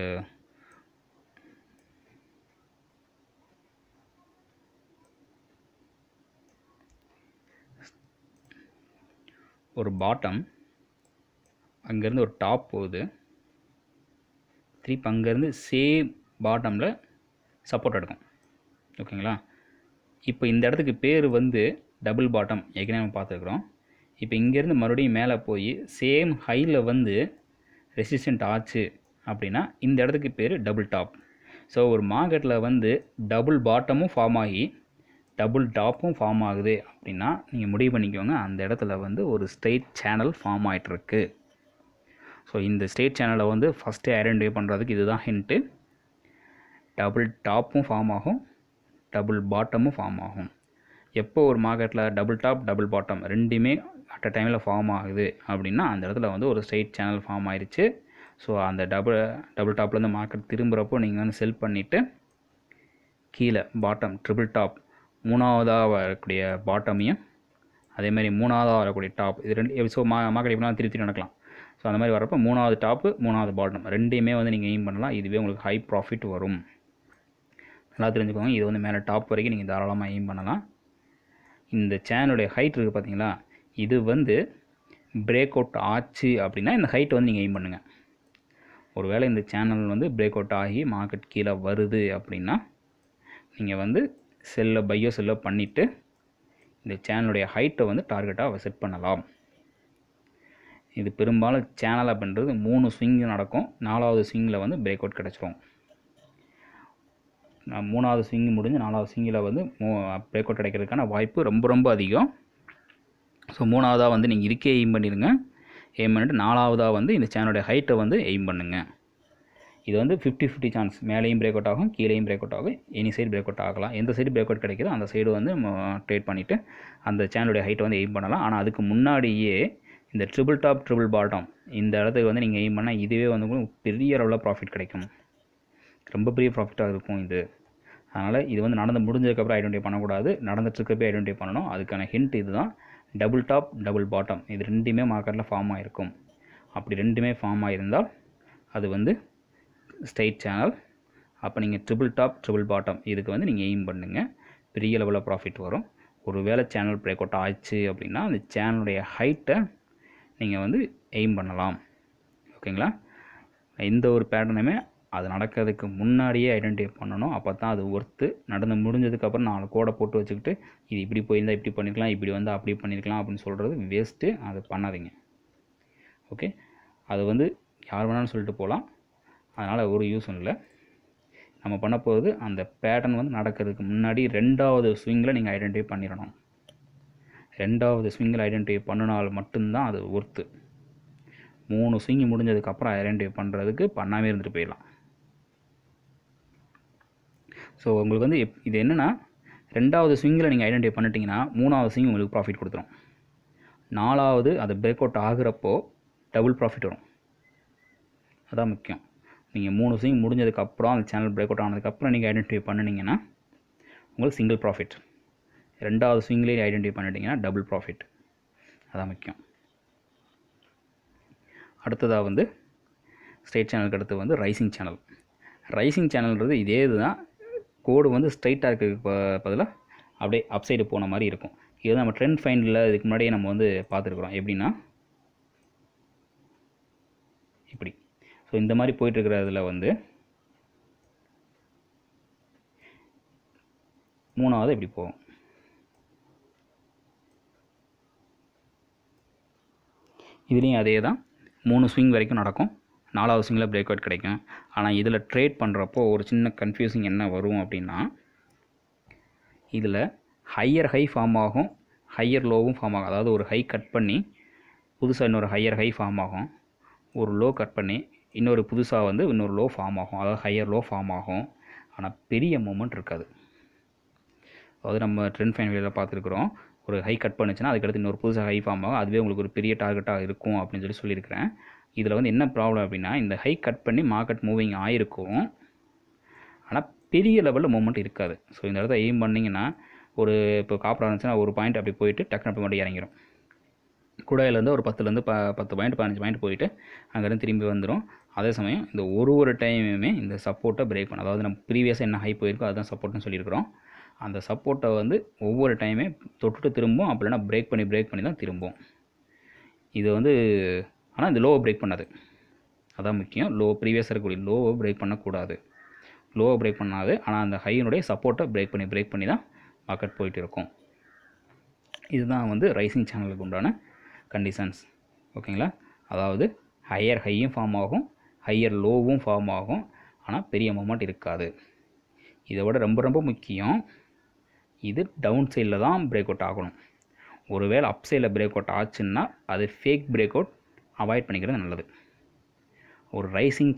ஒரு பாட்டம் அங்கேருந்து ஒரு டாப் போகுது, திருப்பி அங்கேருந்து சேம் பாட்டமில் சப்போர்ட் எடுக்கும். ஓகேங்களா? இப்போ இந்த இடத்துக்கு பேர் வந்து டபுள் பாட்டம், ஏற்கனவே நம்ம பார்த்துருக்குறோம். இப்போ இங்கேருந்து மறுபடியும் மேலே போய் சேம் ஹையில் வந்து ரெசிஸ்டன்ட் ஆச்சு அப்படின்னா இந்த இடத்துக்கு பேர் டபுள் டாப். ஸோ ஒரு மார்க்கெட்டில் வந்து டபுள் பாட்டமும் ஃபார்ம் ஆகி டபுள் டாப்பும் ஃபார்ம் ஆகுது அப்படின்னா நீங்கள் முடிவு பண்ணிக்கோங்க அந்த இடத்துல வந்து ஒரு ஸ்ட்ரெயிட் சேனல் ஃபார்ம் ஆகிட்டுருக்கு. ஸோ இந்த ஸ்ட்ரெயிட் சேனலை வந்து ஃபஸ்ட்டு ஐடென்டிஃபை பண்ணுறதுக்கு இதுதான் ஹிண்ட்டு. டபுள் டாப்பும் ஃபார்ம் ஆகும், டபுள் பாட்டமும் ஃபார்ம் ஆகும். எப்போ ஒரு மார்க்கெட்டில் டபுள் டாப் டபுள் பாட்டம் ரெண்டுமே அட் அ டைமில் ஃபார்ம் ஆகுது அப்படின்னா அந்த இடத்துல வந்து ஒரு ஸ்ட்ரெயிட் சேனல் ஃபார்ம் ஆயிடுச்சு. ஸோ அந்த டபுள் டாப்லேருந்து மார்க்கெட் திரும்புகிறப்போ நீங்கள் வந்து செல் பண்ணிவிட்டு கீழே பாட்டம் ட்ரிபிள் டாப் 3வதாக வரக்கூடிய பாட்டமையும் அதேமாதிரி 3வதாக வரக்கூடிய டாப் இது 2 ஸோ மார்க்கெட் எப்படினா திருப்பி நடக்கலாம். ஸோ அந்த மாதிரி வரப்போ 3வது டாப்பு 3வது பாட்டம் ரெண்டையுமே வந்து நீங்கள் எய்ம் பண்ணலாம். இதுவே உங்களுக்கு ஹை ப்ராஃபிட் வரும். நல்லா தெரிஞ்சுக்கோங்க. இது வந்து மேலே டாப் வரைக்கும் நீங்கள் தாராளமாக எய்ம் பண்ணலாம். இந்த சேனலுடைய ஹைட் இருக்குது பார்த்தீங்களா, இது வந்து பிரேக் அவுட் ஆச்சு அப்படின்னா இந்த ஹைட்டை வந்து நீங்கள் எய்ம் பண்ணுங்கள். ஒருவேளை இந்த சேனல் வந்து பிரேக் அவுட் ஆகி மார்க்கெட் கீழே வருது அப்படின்னா நீங்கள் வந்து பையோ செல்லோ பண்ணிவிட்டு இந்த சேனலுடைய ஹைட்டை வந்து டார்கெட்டாக செட் பண்ணலாம். இது பெரும்பாலும் சேனல் அப்படின்றது 3 ஸ்விங் நடக்கும், 4வது ஸ்விங்கில் வந்து பிரேக் அவுட் கிடச்சிரும். 3வது ஸ்விங் முடிஞ்சு 4வது ஸ்விங்கில் வந்து பிரேக் அவுட் கிடைக்கிறதுக்கான வாய்ப்பு ரொம்ப ரொம்ப அதிகம். ஸோ 3வதாக வந்து நீங்கள் இதுக்கே எய்ம் பண்ணிடுங்க. எய்ம் பண்ணிவிட்டு 4வதாக வந்து இந்த சேனலுடைய ஹைட்டை வந்து எய்ம் பண்ணுங்கள். இது வந்து 50-50 சான்ஸ், மேலேயும் பிரேக் அவுட் ஆகும், கீழேயும் பிரேக் அவுட் ஆகும், எனி சைடு பிரேக் அவுட் ஆகலாம். எந்த சைடு பிரேக் அவுட் கிடைக்குதோ அந்த சைடு வந்து ட்ரேட் பண்ணிவிட்டு அந்த சேனலுடைய ஹைட்டை வந்து எய்ம் பண்ணலாம். ஆனால் அதுக்கு முன்னாடியே இந்த ட்ரிபிள் டாப் ட்ரிபிள் பாட்டம் இந்த இடத்துக்கு வந்து நீங்கள் எய்ம் பண்ணால் இதுவே வந்து உங்களுக்கு பெரிய அளவில் ப்ராஃபிட் கிடைக்கும், ரொம்ப பெரிய ப்ராஃபிட்டாக இருக்கும் இது. அதனால் இது வந்து நடந்து முடிஞ்சதுக்கப்புறம் ஐடென்டிஃபை பண்ணக்கூடாது, நடந்துட்டுருக்கப்போ ஐடென்டிஃபை பண்ணணும். அதுக்கான ஹிண்ட் இது தான். டபுள் டாப் டபுள் பாட்டம் இது ரெண்டுமே மார்க்கெட்டில் ஃபார்ம் ஆகிருக்கும். அப்படி ரெண்டுமே ஃபார்ம் ஆகியிருந்தால் அது வந்து ஸ்ட்ரெயிட் சேனல். அப்போ நீங்கள் ட்ரிபிள் டாப் ட்ரிபிள் பாட்டம் இதுக்கு வந்து நீங்கள் எய்ம் பண்ணுங்கள், பெரிய லெவலில் ப்ராஃபிட் வரும். ஒரு வேளை சேனல் பிரேக் அவுட் ஆச்சு அப்படின்னா அந்த சேனலுடைய ஹைட்டை நீங்கள் வந்து எய்ம் பண்ணலாம். ஓகேங்களா? எந்த ஒரு பேட்டர்னுமே அது நடக்கிறதுக்கு முன்னாடியே ஐடென்டிஃபை பண்ணணும். அப்போ தான் அது ஒர்த்து. நடந்து முடிஞ்சதுக்கப்புறம் 4 கோடை போட்டு வச்சுக்கிட்டு இது இப்படி போயிருந்தால் இப்படி பண்ணியிருக்கலாம், இப்படி வந்தால் அப்படி பண்ணியிருக்கலாம் அப்படின்னு சொல்கிறது வேஸ்ட்டு. அது பண்ணாதீங்க. ஓகே, அது வந்து யார் வேணாலும் சொல்லிட்டு போகலாம், அதனால் ஒரு யூஸும் இல்லை. நம்ம பண்ண போகிறது அந்த பேட்டர்ன் வந்து நடக்கிறதுக்கு முன்னாடி 2வது ஸ்விங்கில் நீங்கள் ஐடென்டிஃபை பண்ணிடணும். 2வது ஸ்விங்கில் ஐடென்டிஃபை பண்ணினால் மட்டும்தான் அது ஒர்த்து. 3 ஸ்விங் முடிஞ்சதுக்கப்புறம் ஐடென்டிஃபை பண்ணுறதுக்கு பண்ணாமே இருந்துட்டு போயிடலாம். ஸோ உங்களுக்கு வந்து இது என்னென்னா, 2வது ஸ்விங்கில் நீங்கள் ஐடென்டிஃபை பண்ணிட்டீங்கன்னா 3வது ஸ்விங் உங்களுக்கு ப்ராஃபிட் கொடுத்துரும். 4வது அது பிரேக் அவுட் ஆகுறப்போ டபுள் ப்ராஃபிட் வரும். அதான் முக்கியம். நீங்கள் 3 ஸ்விங் முடிஞ்சதுக்கப்புறம் அந்த சேனல் பிரேக் அவுட் ஆனதுக்கப்புறம் நீங்கள் ஐடென்டிஃபை பண்ணினீங்கன்னா உங்களுக்கு சிங்கிள் ப்ராஃபிட். 2வது ஸ்விங்லேயே ஐடென்டிஃபை பண்ணிட்டீங்கன்னா டபுள் ப்ராஃபிட். அதான் முக்கியம். அடுத்ததாக வந்து ஸ்ட்ரெயிட் சேனலுக்கு அடுத்து வந்து ரைசிங் சேனல். ரைசிங் சேனல்ன்றது இதே இதுதான். கோடு வந்து ஸ்ட்ரைட்டாக இருக்கிறதுக்கு பதிலாக அப்படியே அப்சைடு போன மாதிரி இருக்கும். இது நம்ம ட்ரெண்ட் ஃபைண்டில் இதுக்கு முன்னாடியே நம்ம வந்து பார்த்துருக்குறோம். எப்படின்னா இப்படி. ஸோ இந்த மாதிரி போயிட்டுருக்கிறதுல வந்து 3வது இப்படி போகும். இதுலேயும் அதே தான். 3 ஸ்விங் வரைக்கும் நடக்கும். 4வது ஸ்விங்கில் பிரேக் அவுட் கிடைக்கும். ஆனால் இதில் ட்ரேட் பண்ணுறப்போ ஒரு சின்ன கன்ஃபியூசிங் என்ன வரும் அப்படின்னா, இதில் ஹையர் ஹை ஃபார்ம் ஆகும், ஹையர் லோவும் ஃபார்ம் ஆகும். அதாவது ஒரு ஹை கட் பண்ணி புதுசாக இன்னொரு ஹையர் ஹை ஃபார்ம் ஆகும், ஒரு லோ கட் பண்ணி இன்னொரு புதுசாக வந்து இன்னொரு லோ ஃபார்ம் ஆகும். அதாவது ஹையர் லோ ஃபார்ம் ஆகும். ஆனால் பெரிய மூமெண்ட் இருக்காது. அதாவது நம்ம ட்ரெண்ட் ஃபைன் வேலையில் பார்த்துருக்குறோம். ஒரு ஹை கட் பண்ணுச்சுன்னா அதுக்கடுத்து இன்னொரு புதுசாக ஹை ஃபார்ம் ஆகும். அதுவே உங்களுக்கு ஒரு பெரிய டார்கெட்டாக இருக்கும் அப்படின்னு சொல்லியிருக்கிறேன். இதில் வந்து என்ன ப்ராப்ளம் அப்படின்னா, இந்த ஹை கட் பண்ணி மார்க்கெட் மூவிங் ஆகிருக்கும், ஆனால் பெரிய லெவலில் மூவ்மெண்ட் இருக்காது. ஸோ இந்த இடத்த எய்ம் பண்ணிங்கன்னா ஒரு இப்போ காப்பர் இருந்துச்சுன்னா ஒரு பாயிண்ட் அப்படி போயிட்டு டக்குனு அப்படி மட்டும் இறங்கிடும். குடாயிலேருந்து ஒரு 10 பாயிண்ட் 15 பாயிண்ட் போயிட்டு அங்கேருந்து திரும்பி வந்துடும். அதே சமயம் இந்த ஒரு டைமுமே இந்த சப்போர்ட்டை பிரேக் பண்ணும். அதாவது நம்ம ப்ரீவியஸாக என்ன ஹை போயிருக்கோ அதுதான் சப்போர்ட்னு சொல்லியிருக்கிறோம். அந்த சப்போர்ட்டை வந்து ஒவ்வொரு டைமே தொட்டுட்டு திரும்பும், அப்படின்னா பிரேக் பண்ணி தான் திரும்பும். இது வந்து ஆனால் இந்த லோவை பிரேக் பண்ணாது. அதான் முக்கியம். ப்ரீவியஸாக இருக்கக்கூடிய லோவை பிரேக் பண்ணக்கூடாது. லோவை பிரேக் பண்ணாது, ஆனால் அந்த ஹையினுடைய சப்போர்ட்டை பிரேக் பண்ணி தான் மார்க்கெட் போயிட்டு இருக்கும். இதுதான் வந்து ரைசிங் சேனலுக்கு உண்டான கண்டிஷன்ஸ். ஓகேங்களா? அதாவது ஹையர் ஹையும் ஃபார்ம் ஆகும், ஹையர் லோவும் ஃபார்ம் ஆகும், ஆனால் பெரிய மூமெண்ட் இருக்காது. இதை விட ரொம்ப ரொம்ப முக்கியம், இது டவுன் சைடில் தான் பிரேக் அவுட் ஆகணும். ஒருவேளை அப் சைடில் பிரேக் அவுட் ஆச்சுன்னா அது ஃபேக் பிரேக் அவுட், அவாய்ட் பண்ணிக்கிறது நல்லது. ஒரு ரைசிங்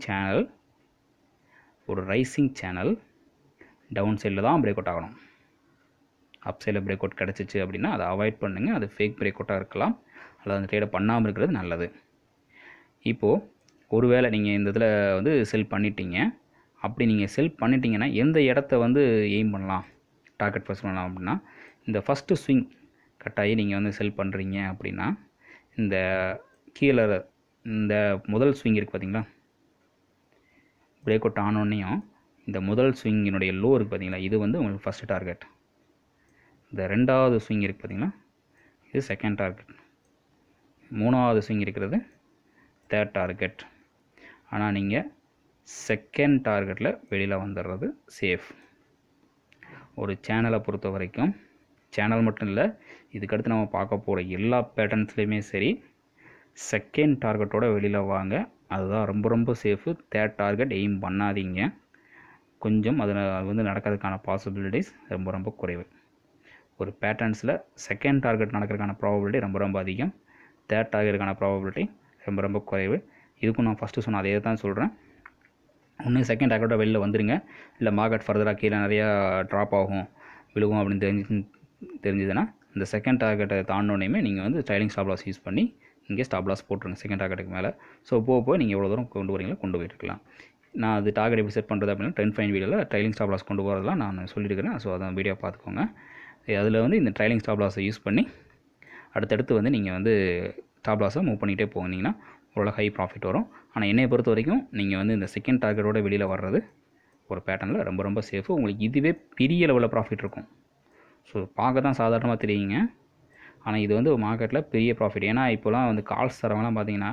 சேனல் டவுன் சைடில் தான் பிரேக் அவுட் ஆகணும். அப் சைடில் பிரேக் அவுட் கிடச்சிச்சு அப்படின்னா அதை அவாய்ட் பண்ணுங்கள். அது ஃபேக் பிரேக் அவுட்டாக இருக்கலாம், அல்லது அந்த ட்ரேடை பண்ணாமல் இருக்கிறது நல்லது. இப்போது ஒருவேளை நீங்கள் இந்த இதில் வந்து செல் பண்ணிட்டீங்க. அப்படி நீங்கள் செல் பண்ணிட்டீங்கன்னா எந்த இடத்த வந்து எய்ம் பண்ணலாம், டார்கெட் ஃபர்ஸ்ட் பண்ணலாம் அப்படின்னா, இந்த ஃபஸ்ட்டு ஸ்விங் கட்டாயி நீங்கள் வந்து செல் பண்ணுறீங்க அப்படின்னா, இந்த கீழே இந்த முதல் ஸ்விங் இருக்குது பார்த்தீங்களா, பிரேக் அவுட் ஆனோடனையும் இந்த முதல் ஸ்விங்கினுடைய லோ இருக்குது பார்த்தீங்களா, இது வந்து உங்களுக்கு ஃபஸ்ட்டு டார்கெட். இந்த 2வது ஸ்விங் இருக்குது பார்த்தீங்களா, இது செகண்ட் டார்கெட். 3வது ஸ்விங் இருக்கிறது தேர்ட் டார்கெட். ஆனால் நீங்கள் செகண்ட் டார்கெட்டில் வெளியில் வந்துடுறது சேஃப். ஒரு சேனலை பொறுத்த வரைக்கும், சேனல் மட்டும் இல்லை, இதுக்கடுத்து நம்ம பார்க்க போகிற எல்லா பேட்டர்ன்ஸ்லேயுமே சரி, செகண்ட் டார்கெட்டோட வெளியில் வாங்க. அதுதான் ரொம்ப ரொம்ப சேஃபு. தேர்ட் டார்கெட் எய்ம் பண்ணாதீங்க. கொஞ்சம் அதில் வந்து நடக்கிறதுக்கான பாசிபிலிட்டிஸ் ரொம்ப ரொம்ப குறைவு. ஒரு பேட்டர்ன்ஸில் செகண்ட் டார்கெட் நடக்கிறதுக்கான ப்ராபபிலிட்டி ரொம்ப ரொம்ப அதிகம், தேர்ட் டார்கெட்டுக்கான ப்ராபபிலிட்டி ரொம்ப ரொம்ப குறைவு. இதுக்கும் நான் ஃபஸ்ட்டு சொன்ன அதே தான் சொல்கிறேன். ஒன்று செகண்ட் டார்கெட்டோட வெளியில் வந்துடுங்க, இல்லை மார்க்கெட் ஃபர்தராக கீழே நிறையா ட்ராப் ஆகும், விழுகும் அப்படின்னு தெரிஞ்சுதுன்னா இந்த செகண்ட் டார்கெட்டை தாண்டோனையுமே நீங்கள் வந்து ட்ரைலிங் ஸ்டாப் லாஸ் யூஸ் பண்ணி இங்கே ஸ்டாப் லாஸ் போட்டுருங்க செகண்ட் டார்கெட்டுக்கு மேலே. ஸோ போக நீங்கள் எவ்வளோ தூரம் கொண்டு வரீங்களோ கொண்டு போயிருக்கலாம். நான் அது டார்கெட் எப்படி செட் பண்ணுறது அப்படின்னா ட்ரெண்ட் ஃபைன் வீடியோவில் ட்ரைலிங் ஸ்டாப் லாஸ் கொண்டு போகிறதெல்லாம் நான் சொல்லியிருக்கிறேன். ஸோ அதான் வீடியோ பார்த்துக்கோங்க. அதில் வந்து இந்த ட்ரைலிங் ஸ்டாப் லாஸை யூஸ் பண்ணி அடுத்தடுத்து வந்து நீங்கள் வந்து ஸ்டாப் லாஸை மூவ் பண்ணிகிட்டே போனீங்கன்னா ஓரளவு ஹை ப்ராஃபிட் வரும். ஆனால் என்னையை பொறுத்த வரைக்கும் நீங்கள் வந்து இந்த செகண்ட் டார்கெட்டோட வெளியில் வர்றது ஒரு பேட்டர்னில் ரொம்ப ரொம்ப சேஃபு. உங்களுக்கு இதுவே பெரிய லெவலில் ப்ராஃபிட் இருக்கும். ஸோ பார்க்க தான் சாதாரணமாக தெரியுங்க, ஆனால் இது வந்து மார்க்கெட்டில் பெரிய ப்ராஃபிட். ஏன்னா இப்போலாம் வந்து கால்ஸ் தரவங்கலாம் பார்த்தீங்கன்னா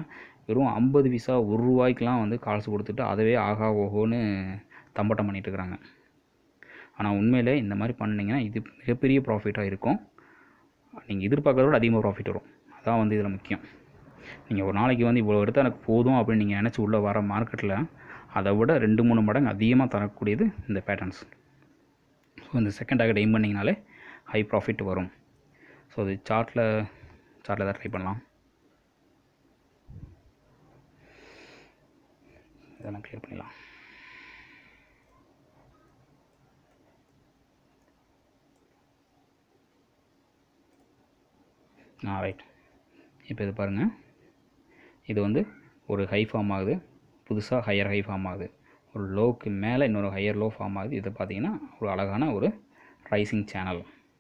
வெறும் 50 பைசா ரூ. 1 வந்து காசு கொடுத்துட்டு அதவே ஆகா ஓஹோன்னு தம்பட்டம் பண்ணிகிட்டு இருக்கிறாங்க. ஆனால் உண்மையிலே இந்த மாதிரி பண்ணிங்கன்னா இது மிகப்பெரிய ப்ராஃபிட்டாக இருக்கும். நீங்கள் எதிர்பார்க்கறத விட அதிகமாக ப்ராஃபிட் வரும். அதான் வந்து இதில் முக்கியம். நீங்கள் ஒரு நாளைக்கு வந்து இவ்வளோ எடுத்தால் எனக்கு போதும் அப்படின்னு நீங்கள் நினச்சி உள்ளே வர மார்க்கெட்டில் அதை விட 2-3 மடங்கு அதிகமாக தரக்கூடியது இந்த பேட்டர்ன்ஸ். ஸோ இந்த செகண்ட் டார்கெட் எய்ம் பண்ணிங்கனாலே ஹை ப்ராஃபிட் வரும். ஸோ அது சார்ட்டில் தான் ட்ரை பண்ணலாம். இதெல்லாம் கிளியர் பண்ணிடலாம். ரைட். இப்போ இது பாருங்கள், இது வந்து ஒரு ஹை ஃபார்ம் ஆகுது, புதுசாக ஹையர் ஹை ஃபார்ம் ஆகுது, ஒரு லோவுக்கு மேலே இன்னொரு ஹையர் லோ ஃபார்ம் ஆகுது. இது பார்த்திங்கன்னா ஒரு அழகான ஒரு ரைசிங் சேனல்.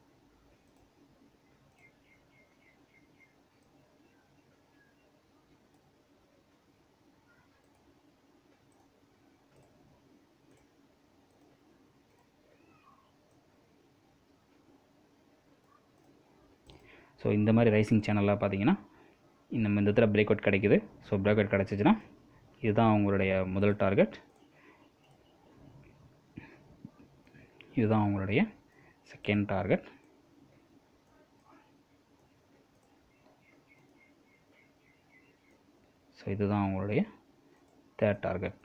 ஸோ இந்த மாதிரி ரைசிங் சேனலில் பார்த்தீங்கன்னா நம்ம இந்த இடத்துல பிரேக் அவுட் கிடைக்குது. ஸோ பிரேக் அவுட் கிடச்சிச்சின்னா இதுதான் அவங்களுடைய முதல் டார்கெட், இதுதான் அவங்களுடைய செகண்ட் டார்கெட், ஸோ இதுதான் அவங்களுடைய தேர்ட் டார்கெட்.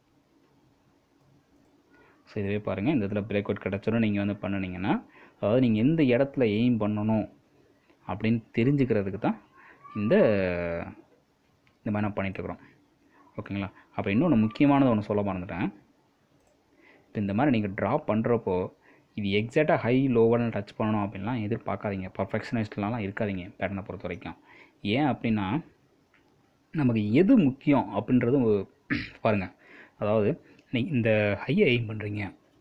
ஸோ இதுவே பாருங்கள், இந்த இடத்துல பிரேக் அவுட் கிடச்சோன்னு நீங்கள் வந்து பண்ணினீங்கன்னா, அதாவது நீங்கள் எந்த இடத்துல எய்ம் பண்ணணும் அப்படின்னு தெரிஞ்சுக்கிறதுக்கு தான் இந்த மாதிரி நான் பண்ணிகிட்ருக்குறோம். ஓகேங்களா? அப்போ இன்னொன்று முக்கியமானது ஒன்று சொல்ல மறந்துட்டேன். இப்போ இந்த மாதிரி நீங்கள் ட்ராப் பண்ணுறப்போ இது எக்ஸாக்டாக ஹை லோவெல்லாம் டச் பண்ணணும் அப்படின்லாம் எதிர்பார்க்காதீங்க. பர்ஃபெக்ஷனிஸ்ட்லாம் இருக்காதீங்க பேட்டர்னை பொறுத்த வரைக்கும். ஏன் அப்படின்னா நமக்கு எது முக்கியம் அப்படின்றது பாருங்கள். அதாவது நீங்கள் இந்த ஹையை எய்ம் பண்ணுறீங்க,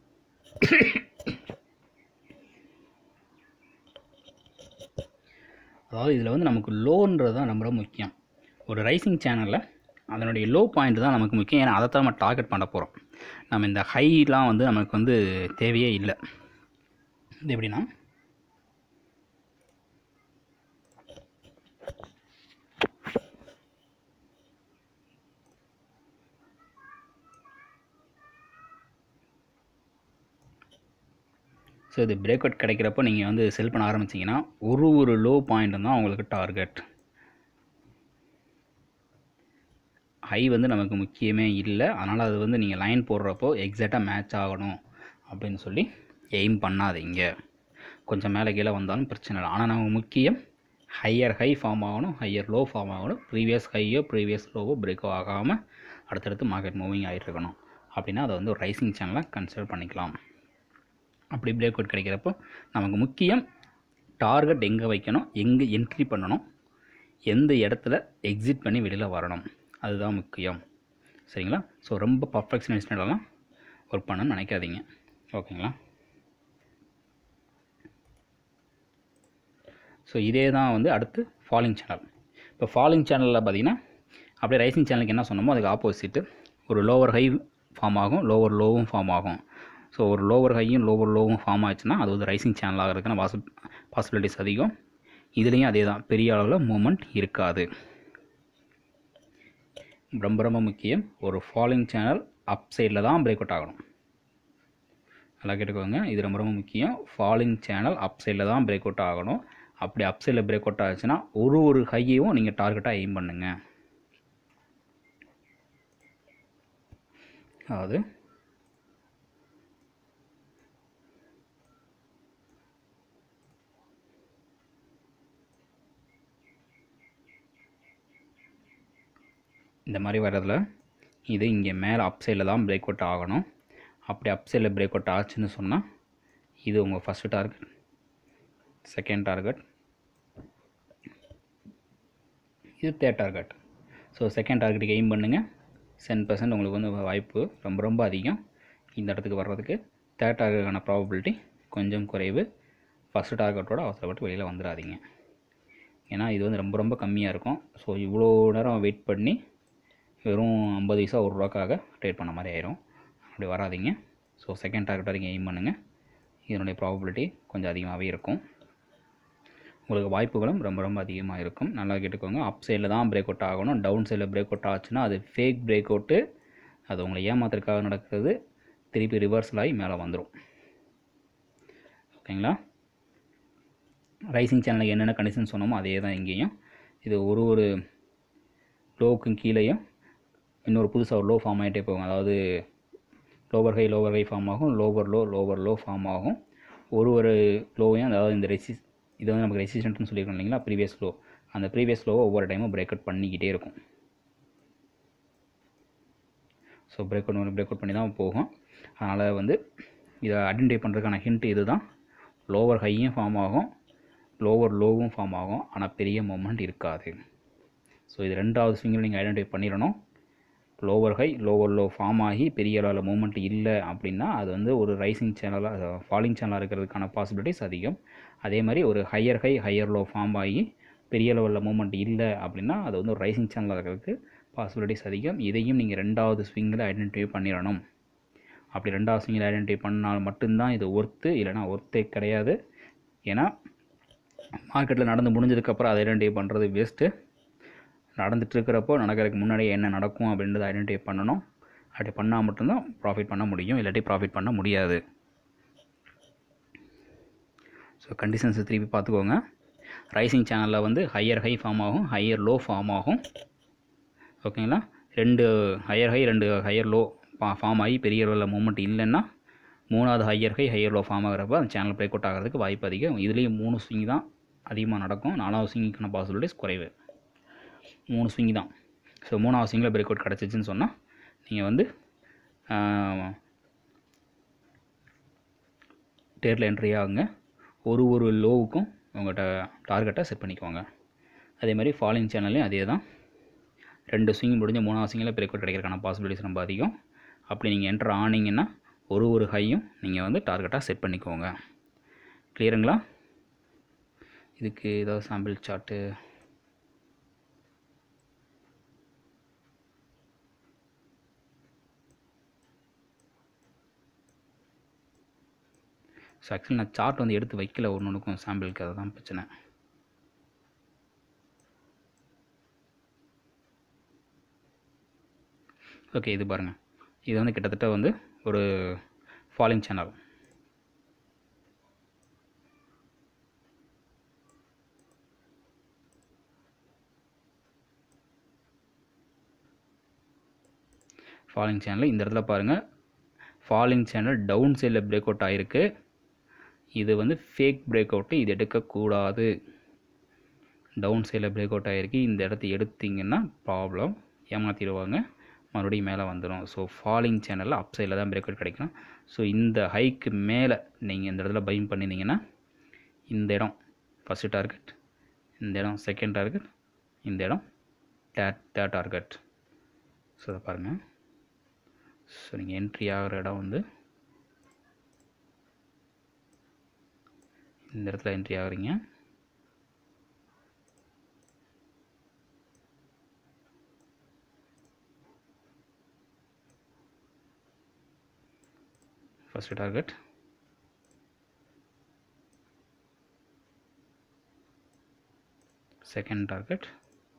அதாவது இதில் வந்து நமக்கு லோன்றது தான் ரொம்ப முக்கியம். ஒரு ரைசிங் சேனலில் அதனுடைய லோ பாயிண்ட் தான் நமக்கு முக்கியம். ஏன்னா அதை தான் நம்ம டார்கெட் பண்ண போகிறோம். நம்ம இந்த ஹைலாம் வந்து நமக்கு வந்து தேவையே இல்லை. இது எப்படின்னா, ஸோ இது பிரேக் அவுட் கிடைக்கிறப்போ நீங்கள் வந்து செல் பண்ண ஆரம்பிச்சிங்கன்னா ஒரு லோ பாயிண்ட்டும் தான் உங்களுக்கு டார்கெட். ஹை வந்து நமக்கு முக்கியமே இல்லை. அதனால் அது வந்து நீங்கள் லைன் போடுறப்போ எக்ஸாக்டாக மேட்ச் ஆகணும் அப்படின்னு சொல்லி எய்ம் பண்ணாதீங்க. கொஞ்சம் மேலே கீழே வந்தாலும் பிரச்சனை இல்லை. ஆனால் நமக்கு முக்கியம் ஹையர் ஹை ஃபார்ம் ஆகணும், ஹையர் லோ ஃபார்ம் ஆகணும், ப்ரீவியஸ் ஹையோ ப்ரீவியஸ் லோவோ பிரேக்கோ ஆகாமல் அடுத்தடுத்து மார்க்கெட் மூவிங் ஆகிட்டு இருக்கணும். அப்படின்னா அதை வந்து ஒரு ரைசிங் சேனலாக கன்சிடர் பண்ணிக்கலாம். அப்படி பிரேக் அவுட் கிடைக்கிறப்போ நமக்கு முக்கியம் டார்கெட் எங்கே வைக்கணும், எங்கே என்ட்ரி பண்ணணும், எந்த இடத்துல எக்ஸிட் பண்ணி வெளியில் வரணும், அதுதான் முக்கியம். சரிங்களா? ஸோ ரொம்ப பர்ஃபெக்ஷனிஸ்டெல்லாம் ஒர்க் பண்ணணும்னு நினைக்காதீங்க. ஓகேங்களா? ஸோ இதே தான் வந்து அடுத்து ஃபாலிங் சேனல். இப்போ ஃபாலிங் சேனலில் பார்த்திங்கன்னா அப்படியே ரைசிங் சேனலுக்கு என்ன சொன்னமோ அதுக்கு ஆப்போசிட்டு ஒரு லோவர் ஹை ஃபார்ம் ஆகும், லோவர் லோவும் ஃபார்ம் ஆகும். ஸோ ஒரு லோவர் ஹையும் லோவர் லோவும் ஃபார்ம் ஆச்சுன்னா அது வந்து ரைசிங் சேனல் ஆகிறதுக்கான பாசிபிலிட்டிஸ் அதிகம். இதுலேயும் அதே தான், பெரிய அளவில் மூமெண்ட் இருக்காது. ரொம்ப ரொம்ப முக்கியம், ஒரு ஃபாலிங் சேனல் அப் சைடில் தான் பிரேக் அவுட் ஆகணும். நல்லா கேட்டுக்கோங்க, இது ரொம்ப ரொம்ப முக்கியம். ஃபாலிங் சேனல் அப் சைடில் தான் பிரேக் அவுட் ஆகணும். அப்படி அப் சைடில் பிரேக் அவுட் ஆச்சுன்னா ஒரு ஹையையும் நீங்கள் டார்கெட்டாக எய்ம் பண்ணுங்கள். அதாவது இந்த மாதிரி வர்றதில் இது இங்கே மேலே அப் சைடில் தான் பிரேக் அவுட் ஆகணும். அப்படி அப் சைடில் பிரேக் அவுட் ஆச்சுன்னு சொன்னால் இது உங்கள் ஃபஸ்ட்டு டார்கெட், செகண்ட் டார்கெட், இது தேர்ட் டார்கெட். ஸோ செகண்ட் டார்கெட்டுக்கு எய்ம் பண்ணுங்கள். 10% உங்களுக்கு வந்து வாய்ப்பு ரொம்ப ரொம்ப அதிகம் இந்த இடத்துக்கு வர்றதுக்கு. தேர்ட் டார்கெட்டுக்கான ப்ராபபிலிட்டி கொஞ்சம் குறைவு. ஃபஸ்ட்டு டார்கெட்டோட அவசரப்பட்டு வெளியில் வந்துடாதீங்க. ஏன்னா இது வந்து ரொம்ப ரொம்ப கம்மியாக இருக்கும். ஸோ இவ்வளோ நேரம் வெயிட் பண்ணி வெறும் 50 பைசா ரூபாய்க்காக ட்ரேட் பண்ண மாதிரி ஆயிரும். அப்படி வராதிங்க. ஸோ செகண்ட் டார்கெட் வரைக்கும் எய்ம் பண்ணுங்கள். இதனுடைய ப்ராபபிலிட்டி கொஞ்சம் அதிகமாகவே இருக்கும். உங்களுக்கு வாய்ப்புகளும் ரொம்ப ரொம்ப அதிகமாக இருக்கும். நல்லா கேட்டுக்கோங்க. அப் சைடில் தான் பிரேக் அவுட் ஆகணும். டவுன் சைடில் பிரேக் அவுட் ஆச்சுன்னா அது ஃபேக் பிரேக் அவுட்டு. அது உங்களை ஏமாத்துறதுக்காக நடக்கிறது. திருப்பி ரிவர்சல் ஆகி மேலே வந்துடும். ஓகேங்களா? ரைசிங் சேனலுக்கு என்னென்ன கண்டிஷன் சொன்னோமோ அதே தான் இங்கேயும். இது ஒரு லோவுக்கும் கீழேயும் இன்னொரு புதுசாக ஒரு லோ ஃபார்ம் ஆகிட்டே போகும். அதாவது லோவர் ஹை ஃபார்ம் ஆகும், லோவர் லோ ஃபார்ம் ஆகும். ஒரு லோவையும், அதாவது இந்த இது வந்து நமக்கு ரெசிஸ்டன்ட்னு சொல்லியிருக்கோம் இல்லைங்களா, ப்ரீவியஸ் லோ. அந்த ப்ரீவியஸ் லோவை ஒவ்வொரு டைமும் பிரேக் அவுட் பண்ணிக்கிட்டே இருக்கும். ஸோ பிரேக் அவுட் பண்ணி தான் போகும். அதனால் வந்து இதை ஐடென்டிஃபை பண்ணுறதுக்கான ஹிண்ட் இது தான். லோவர் ஹையும் ஃபார்ம் ஆகும், லோவர் லோவும் ஃபார்ம் ஆகும், ஆனால் பெரிய மூமெண்ட் இருக்காது. ஸோ இது ரெண்டாவது ஸ்விங்கில் நீங்கள் ஐடென்டிஃபை பண்ணிடணும். Lower high lower low form ஆகி பெரிய அளவில் மூமெண்ட் இல்லை அப்படின்னா அது வந்து ஒரு ரைசிங் சேனலாக ஃபாலிங் சேனலாக இருக்கிறதுக்கான பாசிபிலிட்டிஸ் அதிகம். அதே மாதிரி ஒரு higher high higher low form ஆகி பெரிய லெவலில் மூமெண்ட் இல்லை அப்படின்னா அது வந்து ஒரு ரைசிங் சேனலாக இருக்கிறதுக்கு பாசிபிலிட்டிஸ் அதிகம். இதையும் நீங்கள் ரெண்டாவது ஸ்விங்கில் ஐடென்டிஃபை பண்ணிடணும். அப்படி ரெண்டாவது ஸ்விங்கில் ஐடென்டிஃபை பண்ணால் மட்டும்தான் இது ஒர்த்து, இல்லைனா ஒர்த்தே கிடையாது. ஏன்னா மார்க்கெட்டில் நடந்து முடிஞ்சதுக்கப்புறம் அதை ஐடென்டிஃபை பண்ணுறது வேஸ்ட்டு. நடந்துகிட்ருக்கிறப்போ நடக்கிறதுக்கு முன்னாடியே என்ன நடக்கும் அப்படின்றத ஐடென்டிஃபை பண்ணணும். அப்படி பண்ணால் மட்டும்தான் ப்ராஃபிட் பண்ண முடியும், இல்லாட்டி ப்ராஃபிட் பண்ண முடியாது. ஸோ கண்டிஷன்ஸை திருப்பி பார்த்துக்கோங்க. ரைசிங் சேனலில் வந்து ஹையர் ஹை ஃபார்ம் ஆகும், ஹையர் லோ ஃபார்ம் ஆகும். ஓகேங்களா? 2 higher high 2 higher low form ஆகி பெரிய லெவலில் மூமெண்ட் இல்லைன்னா மூணாவது higher high higher low form ஆகிறப்ப அந்த சேனல் பிரேக் அவுட் ஆகிறதுக்கு வாய்ப்பு அதிகம். இதுலேயும் 3 ஸ்விங் தான் அதிகமாக நடக்கும். 4வது ஸ்விங்குக்கான பாசிபிலிட்டிஸ் குறைவு. 3 ஸ்விங் தான். ஸோ 3வது ஸ்விங்கில் பிரேக் அவுட் கிடச்சிச்சின்னு சொன்னால் நீங்கள் வந்து டேரில் என்ட்ரி ஆகுங்க. ஒரு லோவுக்கும் உங்கள்கிட்ட டார்கெட்டை செட் பண்ணிக்கோங்க. அதே மாதிரி ஃபாலிங் சேனல்லையும் அதே தான். 2 ஸ்விங் முடிஞ்ச 3வது ஸ்விங்கில் பிரேக் அவுட் கிடைக்கிறதுக்கான பாசிபிலிட்டிஸ் ரொம்ப அதிகம். அப்படி நீங்கள் என்ட்ரு ஆனீங்கன்னா ஒரு ஹையும் நீங்கள் வந்து டார்கெட்டாக செட் பண்ணிக்கோங்க. கிளியருங்களா? இதுக்கு ஏதாவது சாம்பிள் சார்ட்டு ஸோ ஆக்சுவலி நான் சார்ட் வந்து எடுத்து வைக்கல ஒன்றுக்கும் சாம்பிளுக்கு, அதுதான் பிரச்சனை. ஓகே, இது பாருங்கள். இது வந்து கிட்டத்தட்ட வந்து ஒரு ஃபாலிங் சேனல். ஃபாலிங் சேனல் இந்த இடத்துல பாருங்கள். ஃபாலிங் சேனல் டவுன் சைடில் பிரேக் அவுட் ஆகிருக்கு. இது வந்து ஃபேக் பிரேக் அவுட்டு, இது எடுக்கக்கூடாது. டவுன் சைடில் பிரேக் அவுட் ஆகிருக்கு. இந்த இடத்த எடுத்திங்கன்னா ப்ராப்ளம், ஏமாற்றிடுவாங்க, மறுபடியும் மேலே வந்துடும். ஸோ ஃபாலிங் சேனலில் அப் சைடில் தான் பிரேக் அவுட் கிடைக்கணும். ஸோ இந்த ஹைக்கு மேலே நீங்கள் இந்த இடத்துல பைம் பண்ணியிருந்தீங்கன்னா இந்த இடம் ஃபஸ்ட்டு டார்கெட், இந்த இடம் செகண்ட் டார்கெட், இந்த இடம் தேர்ட் டார்கெட். ஸோ அதை பாருங்கள். ஸோ நீங்கள் என்ட்ரி ஆகிற இடம் வந்து இந்த இடத்துல என்ட்ரி ஆகுறீங்க. First target, second target,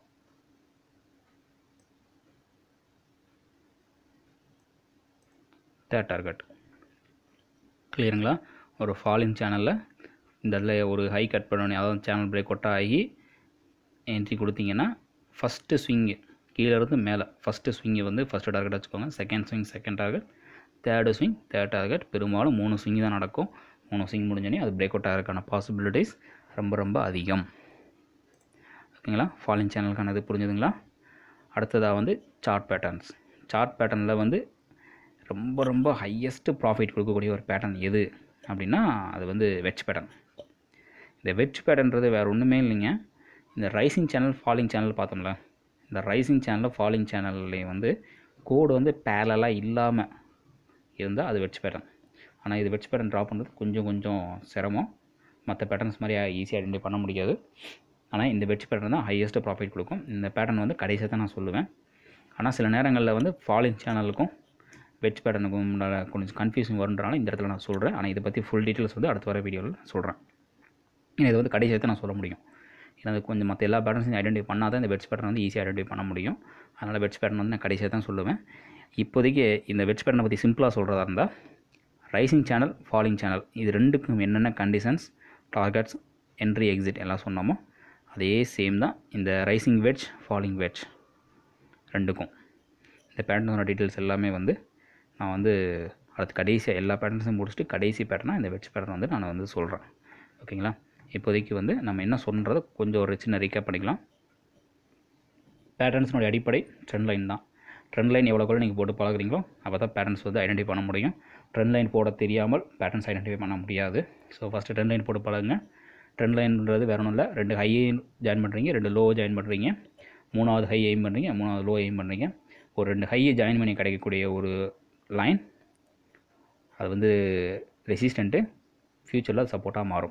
third target. கிளியருங்களா? ஒரு ஃபாலிங் சேனலில் இந்த இடத்துல ஒரு ஹை கட் பண்ணணும், அதாவது சேனல் பிரேக் அவுட் ஆகி என்ட்ரி கொடுத்தீங்கன்னா ஃபஸ்ட்டு ஸ்விங்கு கீழேருந்து மேலே ஃபஸ்ட்டு ஸ்விங்கை வந்து ஃபஸ்ட்டு டார்கெட் வச்சுக்கோங்க. Second swing second target, third swing third target. பெரும்பாலும் 3 ஸ்விங் தான் நடக்கும். 3 ஸ்விங் முடிஞ்சோடனே அது பிரேக் அவுட் ஆகிறதுக்கான பாசிபிலிட்டிஸ் ரொம்ப அதிகம். ஓகேங்களா? ஃபாலிங் சேனலுக்கான இது புரிஞ்சுதுங்களா? அடுத்ததாக வந்து சார்ட் பேட்டர்ன்ஸ். சார்ட் பேட்டர்னில் வந்து ரொம்ப ஹையஸ்ட்டு ப்ராஃபிட் கொடுக்கக்கூடிய ஒரு பேட்டர்ன் எது அப்படின்னா அது வந்து வெட்ஜ் பேட்டர்ன். இந்த வெட்ஜ் பேட்டர்ன்றது வேறு ஒன்றுமே இல்லைங்க. இந்த ரைசிங் சேனல் ஃபாலிங் சேனல் பார்த்தோம்ல, இந்த ரைசிங் சேனலில் ஃபாலிங் சேனல்லையும் வந்து கோடு வந்து பேரலாக இல்லாமல் இருந்தால் அது வெட்ஜ் பேட்டர்ன். ஆனால் இது வெட்ஜ் பேட்டர்ன் ட்ரா பண்ணுறது கொஞ்சம் சிரமம். மற்ற பேட்டர்ன்ஸ் மாதிரி ஈஸியாக ஐடென்டிஃபை பண்ண முடியாது. ஆனால் இந்த வெட்ஜ் பேட்டர்ன் தான் ஹையஸ்ட்டு ப்ராஃபிட் கொடுக்கும். இந்த பேட்டர்ன் வந்து கடைசியாக தான் நான் சொல்லுவேன். ஆனால் சில நேரங்களில் வந்து ஃபாலிங் சேனலுக்கும் வெட்ஜ் பேட்டர்னுக்கும் கொஞ்சம் கன்ஃபியூஷன் வருன்றனால இந்த இடத்துல நான் சொல்கிறேன். ஆனால் இதை பற்றி ஃபுல் டீட்டெயில்ஸ் வந்து அடுத்த வர வீடியோவில் சொல்கிறேன். ஏன்னா இது வந்து கடைசியாக தான் நான் சொல்ல முடியும். ஏன்னா அது கொஞ்சம் மற்ற எல்லா பேட்டர்ன்ஸையும் ஐடென்டிஃபை பண்ணால் தான் இந்த வெட்ஜ் பேட்டர்ன் வந்து ஈஸியாக ஐடென்டிஃபை பண்ண முடியும். அதனால் வெட்ஜ் பேட்டர்ன் வந்து நான் கடைசியாக தான் சொல்லுவேன். இப்போதைக்கு இந்த வெட்ஜ் பேட்டர்னை பற்றி சிம்பிளாக சொல்கிறதா இருந்தால் ரைசிங் சேனல், ஃபாலிங் சேனல் இது ரெண்டுக்கும் என்னென்ன கண்டிஷன்ஸ், டார்கெட்ஸ், என்ட்ரி, எக்ஸிட் எல்லாம் சொன்னோமோ அதே சேம் தான் இந்த ரைசிங் வெட்ஜ், ஃபாலிங் வெட்ஜ் ரெண்டுக்கும். இந்த பேட்டர்னோட டீட்டெயில்ஸ் எல்லாமே வந்து நான் வந்து அடுத்து கடைசியாக எல்லா பேட்டர்ன்ஸும் முடிச்சுட்டு கடைசி பேட்டர்னாக இந்த வெட்ஜ் பேட்டர்ன் வந்து நான் வந்து சொல்கிறேன். ஓகேங்களா? இப்போதைக்கு வந்து நம்ம என்ன சொல்கிறத கொஞ்சம் ஒரு சின்ன ரீகேப் பண்ணிக்கலாம். பேட்டர்ன்ஸினுடைய அடிப்படை ட்ரெண்ட் லைன் தான். ட்ரெண்ட் லைன் எவ்வளோக்குள்ள நீங்கள் போட்டு பழகுறீங்களோ அப்போ தான் பேட்டர்ன்ஸ் வந்து ஐடென்டிஃபை பண்ண முடியும். ட்ரெண்ட் லைன் போட தெரியாமல் பேட்டர்ன்ஸ் ஐடென்டிஃபை பண்ண முடியாது. ஸோ ஃபஸ்ட்டு ட்ரெண்ட் லைன் போட்டு பழகுங்க. ட்ரெண்ட் லைன்ன்றது வேறு ஒன்றும் இல்லை, 2 ஹையை ஜாயின் பண்ணுறீங்க, 2 லோவை ஜாயின் பண்ணுறீங்க, 3வது ஹை எய்ம் பண்ணுறீங்க, 3வது லோ எய்ம் பண்ணுறீங்க. ஒரு 2 ஹையை ஜாயின் பண்ணி கிடைக்கக்கூடிய ஒரு லைன் அது வந்து ரெசிஸ்டண்ட்டு, ஃப்யூச்சரில் சப்போர்ட்டாக மாறும்.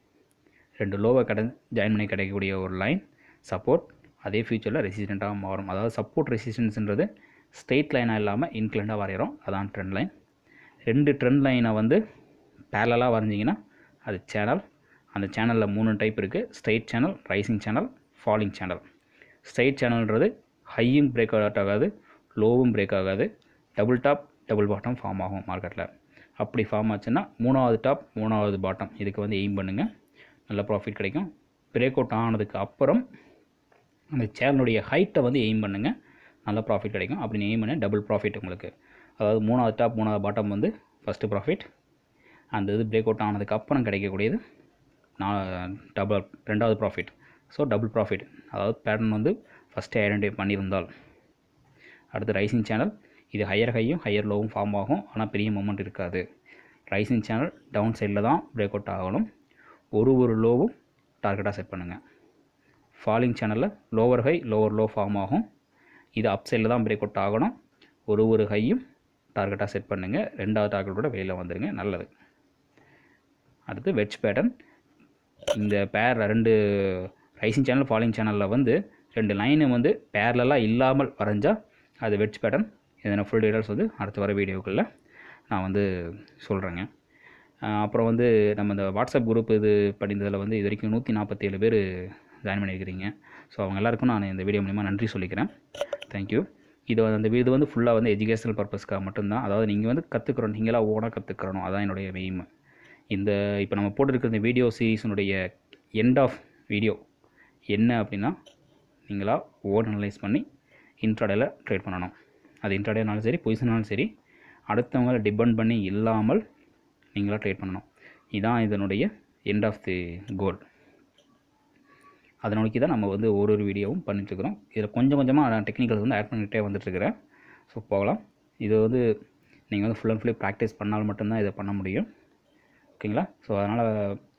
2 லோவை ஜாயின் பண்ணி கிடைக்கக்கூடிய ஒரு லைன் சப்போர்ட், அதே ஃப்யூச்சரில் ரெசிஸ்டண்ட்டாக மாறும். அதாவது சப்போர்ட் ரெசிஸ்டன்ஸ்ன்றது ஸ்ட்ரெயிட் லைனாக இல்லாமல் இன்க்ளைண்டாக வரைகிறோம், அதான் ட்ரெண்ட் லைன். 2 ட்ரெண்ட் லைனை வந்து பேரலாக வரைஞ்சிங்கன்னா அது சேனல். அந்த சேனலில் 3 டைப் இருக்குது: straight channel, rising channel, falling channel. Straight சேனல்ன்றது ஹையும் பிரேக் அவுட் ஆகாது, லோவும் பிரேக் ஆகாது, double top double bottom form ஆகும் மார்க்கெட்டில். அப்படி ஃபார்ம் ஆச்சுன்னா 3வது டாப் 3வது பாட்டம் இதுக்கு வந்து எய்ம் பண்ணுங்கள், நல்ல ப்ராஃபிட் கிடைக்கும். பிரேக் அவுட் ஆனதுக்கு அப்புறம் அந்த சேனலுடைய ஹைட்டை வந்து எய்ம் பண்ணுங்கள், நல்ல ப்ராஃபிட் கிடைக்கும். அப்படி எய்ம் பண்ண டபுள் ப்ராஃபிட் உங்களுக்கு. அதாவது 3வது டாப் 3வது பாட்டம் வந்து ஃபஸ்ட்டு ப்ராஃபிட், அந்த இது பிரேக் அவுட் ஆனதுக்கு அப்புறம் கிடைக்கக்கூடியது டபுள் 2வது ப்ராஃபிட். So double profit. அதாவது பேட்டர்ன் வந்து ஃபஸ்ட்டே ஐடென்டிஃபை பண்ணியிருந்தால். அடுத்து ரைசிங் சேனல், இது ஹையர் ஹையும் ஹையர் லோவும் ஃபார்ம் ஆகும், ஆனால் பெரிய மூமெண்ட் இருக்காது. ரைசிங் சேனல் டவுன் சைடில் தான் பிரேக் அவுட் ஆகணும், ஒரு லோவும் டார்கெட்டாக செட் பண்ணுங்கள். ஃபாலிங் சேனலில் lower high lower low form ஆகும், இது அப் சைடில் தான் பிரேக் அவுட் ஆகணும், ஒரு ஹையும் டார்கெட்டாக செட் பண்ணுங்கள், 2வது டார்கெட்டோட வெளியில் வந்துடுங்க, நல்லது. அடுத்து வெட்ஜ் பேட்டர்ன். இந்த பேர் 2 ரைசிங் சேனல் ஃபாலிங் சேனலில் வந்து 2 லைனு வந்து பேரலாக இல்லாமல் வரைஞ்சால் அது வெட்ஜ் பேட்டர்ன். இதனை ஃபுல் டீட்டெயில்ஸ் வந்து அடுத்து வர வீடியோக்களில் நான் வந்து சொல்கிறேங்க. அப்புறம் வந்து நம்ம இந்த வாட்ஸ்அப் குரூப் இது படிந்ததில் வந்து இது வரைக்கும் 147 பேர் ஜாயின் பண்ணியிருக்கிறீங்க. ஸோ அவங்க எல்லாருக்கும் நான் இந்த வீடியோ மூலிமா நன்றி சொல்லிக்கிறேன். தேங்க்யூ. இது வந்து ஃபுல்லாக வந்து எஜுகேஷனல் பர்பஸ்க்காக மட்டும்தான். அதாவது நீங்கள் வந்து கற்றுக்கிறோம், நீங்களாக ஓனாக கற்றுக்கிறணும், அதான் என்னுடைய எய்ம். இந்த இப்போ நம்ம போட்டிருக்கிற இந்த வீடியோ சீரீஸினுடைய எண்ட் ஆஃப் வீடியோ என்ன அப்படின்னா, நீங்களாக ஓன் அனலைஸ் பண்ணி இன்ட்ராடேல ட்ரேட் பண்ணணும். அது இன்ட்ராடேனாலும் சரி, பொசிஷனாலும் சரி, அடுத்தவங்களை டிபெண்ட் பண்ணி இல்லாமல் நீங்களாக ட்ரேட் பண்ணணும். இதுதான் இதனுடைய எண்ட் ஆஃப் தி கோல். அதை நோக்கி தான் நம்ம வந்து ஒரு வீடியோவும் பண்ணிட்டுருக்குறோம். இதில் கொஞ்சம் கொஞ்சமாக டெக்னிக்கல்ஸ் வந்து ஆட் பண்ணிகிட்டே வந்துட்டுருக்கிறேன். ஸோ போகலாம். இது வந்து நீங்கள் வந்து ஃபுல் அண்ட் ஃபுல்லி ப்ராக்டிஸ் பண்ணால் மட்டும்தான் இதை பண்ண முடியும். ஓகேங்களா? ஸோ அதனால்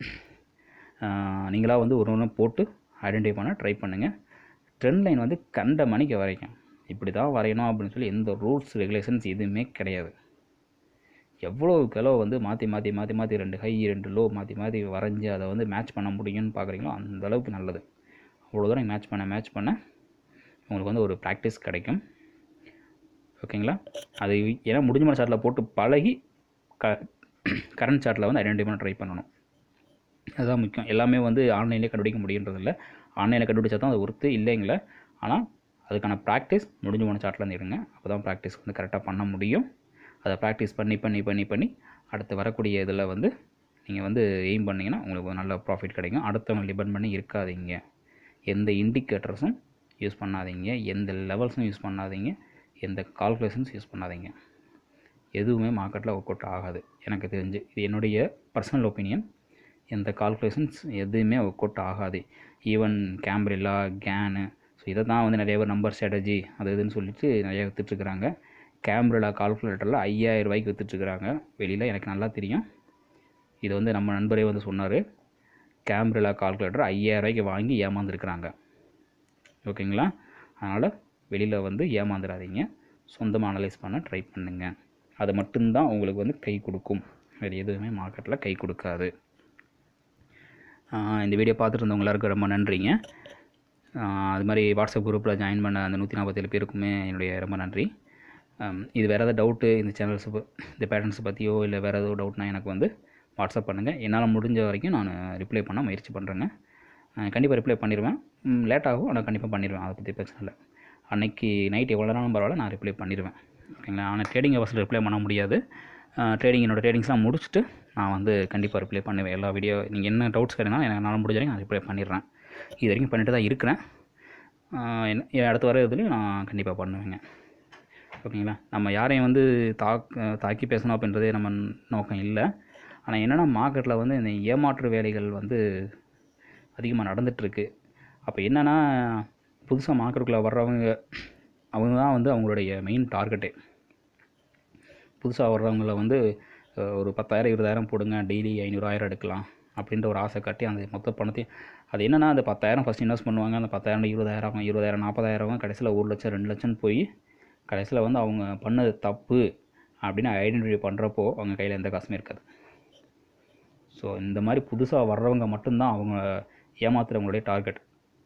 நீங்களாக வந்து ஒன்று போட்டு ஐடென்டிஃபை பண்ண ட்ரை பண்ணுங்கள். ட்ரெண்ட் லைன் வந்து கண்ட மணிக்கு வரைக்கும் இப்படி தான் வரையணும் அப்படின்னு சொல்லி எந்த ரூல்ஸ் ரெகுலேஷன்ஸ் எதுவுமே கிடையாது. எவ்வளோ வந்து மாற்றி 2 ஹை 2 லோ மாற்றி வரைஞ்சி அதை வந்து மேட்ச் பண்ண முடியும்னு பார்க்குறீங்களோ அந்தளவுக்கு நல்லது. அவ்வளோ தூரம் மேட்ச் பண்ண உங்களுக்கு வந்து ஒரு ப்ராக்டிஸ் கிடைக்கும். ஓகேங்களா? அது ஏன்னா முடிஞ்ச சார்ட்டில் போட்டு பழகி கரண்ட் சார்ட்டில் வந்து ஐடென்டிஃபை பண்ண ட்ரை பண்ணணும். அதுதான் முக்கியம். எல்லாமே வந்து ஆன்லைன்லேயே கண்டுபிடிக்க முடியுன்றதில்ல. ஆன்லைனில் கண்டுபிடிச்சா தான் அது ஒர்த்து இல்லைங்களே. ஆனால் அதுக்கான ப்ராக்டிஸ் முடிஞ்ச சார்ட்டில் இருங்க. அப்போ தான் ப்ராக்டிஸ் வந்து கரெக்டாக பண்ண முடியும். அதை ப்ராக்டிஸ் பண்ணி அடுத்து வரக்கூடிய இதில் வந்து நீங்கள் வந்து எய்ம் பண்ணிங்கன்னா உங்களுக்கு நல்ல ப்ராஃபிட் கிடைக்கும். அடுத்தவங்க டிபெண்ட் பண்ணி இருக்காதீங்க. எந்த இண்டிகேட்டர்ஸும் யூஸ் பண்ணாதீங்க, எந்த லெவல்ஸும் யூஸ் பண்ணாதீங்க, எந்த கால்குலேஷன்ஸ் யூஸ் பண்ணாதீங்க. எதுவுமே மார்க்கெட்டில் ஒர்க் அவுட் ஆகாது எனக்கு தெரிஞ்சு. இது என்னுடைய பர்சனல் ஒப்பீனியன். எந்த கால்குலேஷன்ஸ் எதுவுமே ஒர்க் அவுட் ஆகாது. ஈவன் கேம்பிரில்லா, கேனு, ஸோ இதை தான் வந்து நிறைய பேர் நம்பர் ஸ்ட்ராட்டஜி அது இதுன்னு சொல்லிட்டு நிறையா விற்றுட்ருக்குறாங்க. கேம்பிரில்லா கால்குலேட்டரில் 5000 ரூபாய்க்கு விற்றுட்ருக்குறாங்க வெளியில். எனக்கு நல்லா தெரியும். இது வந்து நம்ம நண்பரே வந்து சொன்னார். கேம்பிரில்லா கால்குலேட்டர் 5000 ரூபாய்க்கு வாங்கி ஏமாந்துருக்குறாங்க. ஓகேங்களா? அதனால் வெளியில் வந்து ஏமாந்துடாதீங்க. சொந்தமாக அனலைஸ் பண்ண ட்ரை பண்ணுங்கள். அது மட்டும்தான் உங்களுக்கு வந்து கை கொடுக்கும். வேறு எதுவுமே மார்க்கெட்டில் கை கொடுக்காது. இந்த வீடியோ பார்த்துட்டு இருந்தவங்க எல்லாருக்கும் ரொம்ப நன்றிங்க. அது மாதிரி வாட்ஸ்அப் குரூப்பில் ஜாயின் பண்ண அந்த 147 பேருக்குமே என்னுடைய ரொம்ப நன்றி. இது வேறு ஏதாவது டவுட்டு இந்த சேனல்ஸ் இந்த பேட்டர்ன்ஸை பற்றியோ இல்லை வேறு ஏதோ டவுட்னா எனக்கு வந்து வாட்ஸ்அப் பண்ணுங்கள். என்னால் முடிஞ்ச வரைக்கும் நான் ரிப்ளை பண்ண முயற்சி பண்ணுறேங்க. கண்டிப்பாக ரிப்ளை பண்ணிடுவேன். லேட் ஆகும், ஆனால் கண்டிப்பாக பண்ணிடுவேன். அதை பற்றி பிரச்சனை இல்லை. அன்றைக்கி நைட் எவ்வளோ நேரம் பரவாயில்ல, நான் ரிப்ளை பண்ணிடுவேன். ஓகேங்களா. ஆனால் ட்ரேடிங் ஹவர்ஸில் ரிப்ளை பண்ண முடியாது. என்னோடய ட்ரேடிங்ஸ்லாம் முடிச்சுட்டு நான் வந்து கண்டிப்பாக ரிப்ளை பண்ணுவேன். எல்லா வீடியோ நீங்கள் என்ன டவுட்ஸ் கேட்டீங்கன்னா என்னால் முடிஞ்ச வரைக்கும் நான் ரிப்ளை பண்ணிடுறேன். இது வரைக்கும் பண்ணிட்டு தான் இருக்கிறேன். அடுத்து வர இதுலேயும் நான் கண்டிப்பாக பண்ணுவேங்க. ஓகேங்களா. நம்ம யாரையும் வந்து தாக்கி பேசணும் அப்படின்றதே நம்ம நோக்கம் இல்லை. ஆனால் என்னென்னா மார்க்கெட்டில் வந்து இந்த ஏமாற்று வேலைகள் வந்து அதிகமாக நடந்துகிட்ருக்கு. அப்போ என்னென்னா புதுசாக மார்க்கெட்டுக்குள்ளே வர்றவங்க அவங்க தான் வந்து அவங்களுடைய மெயின் டார்கெட்டே. புதுசாக வர்றவங்கள வந்து ஒரு 10,000 20,000 போடுங்க, டெய்லி 500 1000 எடுக்கலாம் அப்படின்ற ஒரு ஆசை காட்டி அந்த மொத்த பணத்தையும் அது என்னென்னா அந்த 10,000 ஃபஸ்ட் இன்வெஸ்ட் பண்ணுவாங்க. அந்த 10,000 20,000 20,000 40,000 கடைசியில் 1 லட்சம் 2 லட்சம் போய் கடைசியில் வந்து அவங்க பண்ணது தப்பு அப்படின்னு ஐடென்டிஃபை பண்ணுறப்போ அவங்க கையில் எந்த காசுமே இருக்காது. ஸோ இந்த மாதிரி புதுசாக வர்றவங்க மட்டும்தான் அவங்க ஏமாத்துறவங்களுடைய டார்கெட்.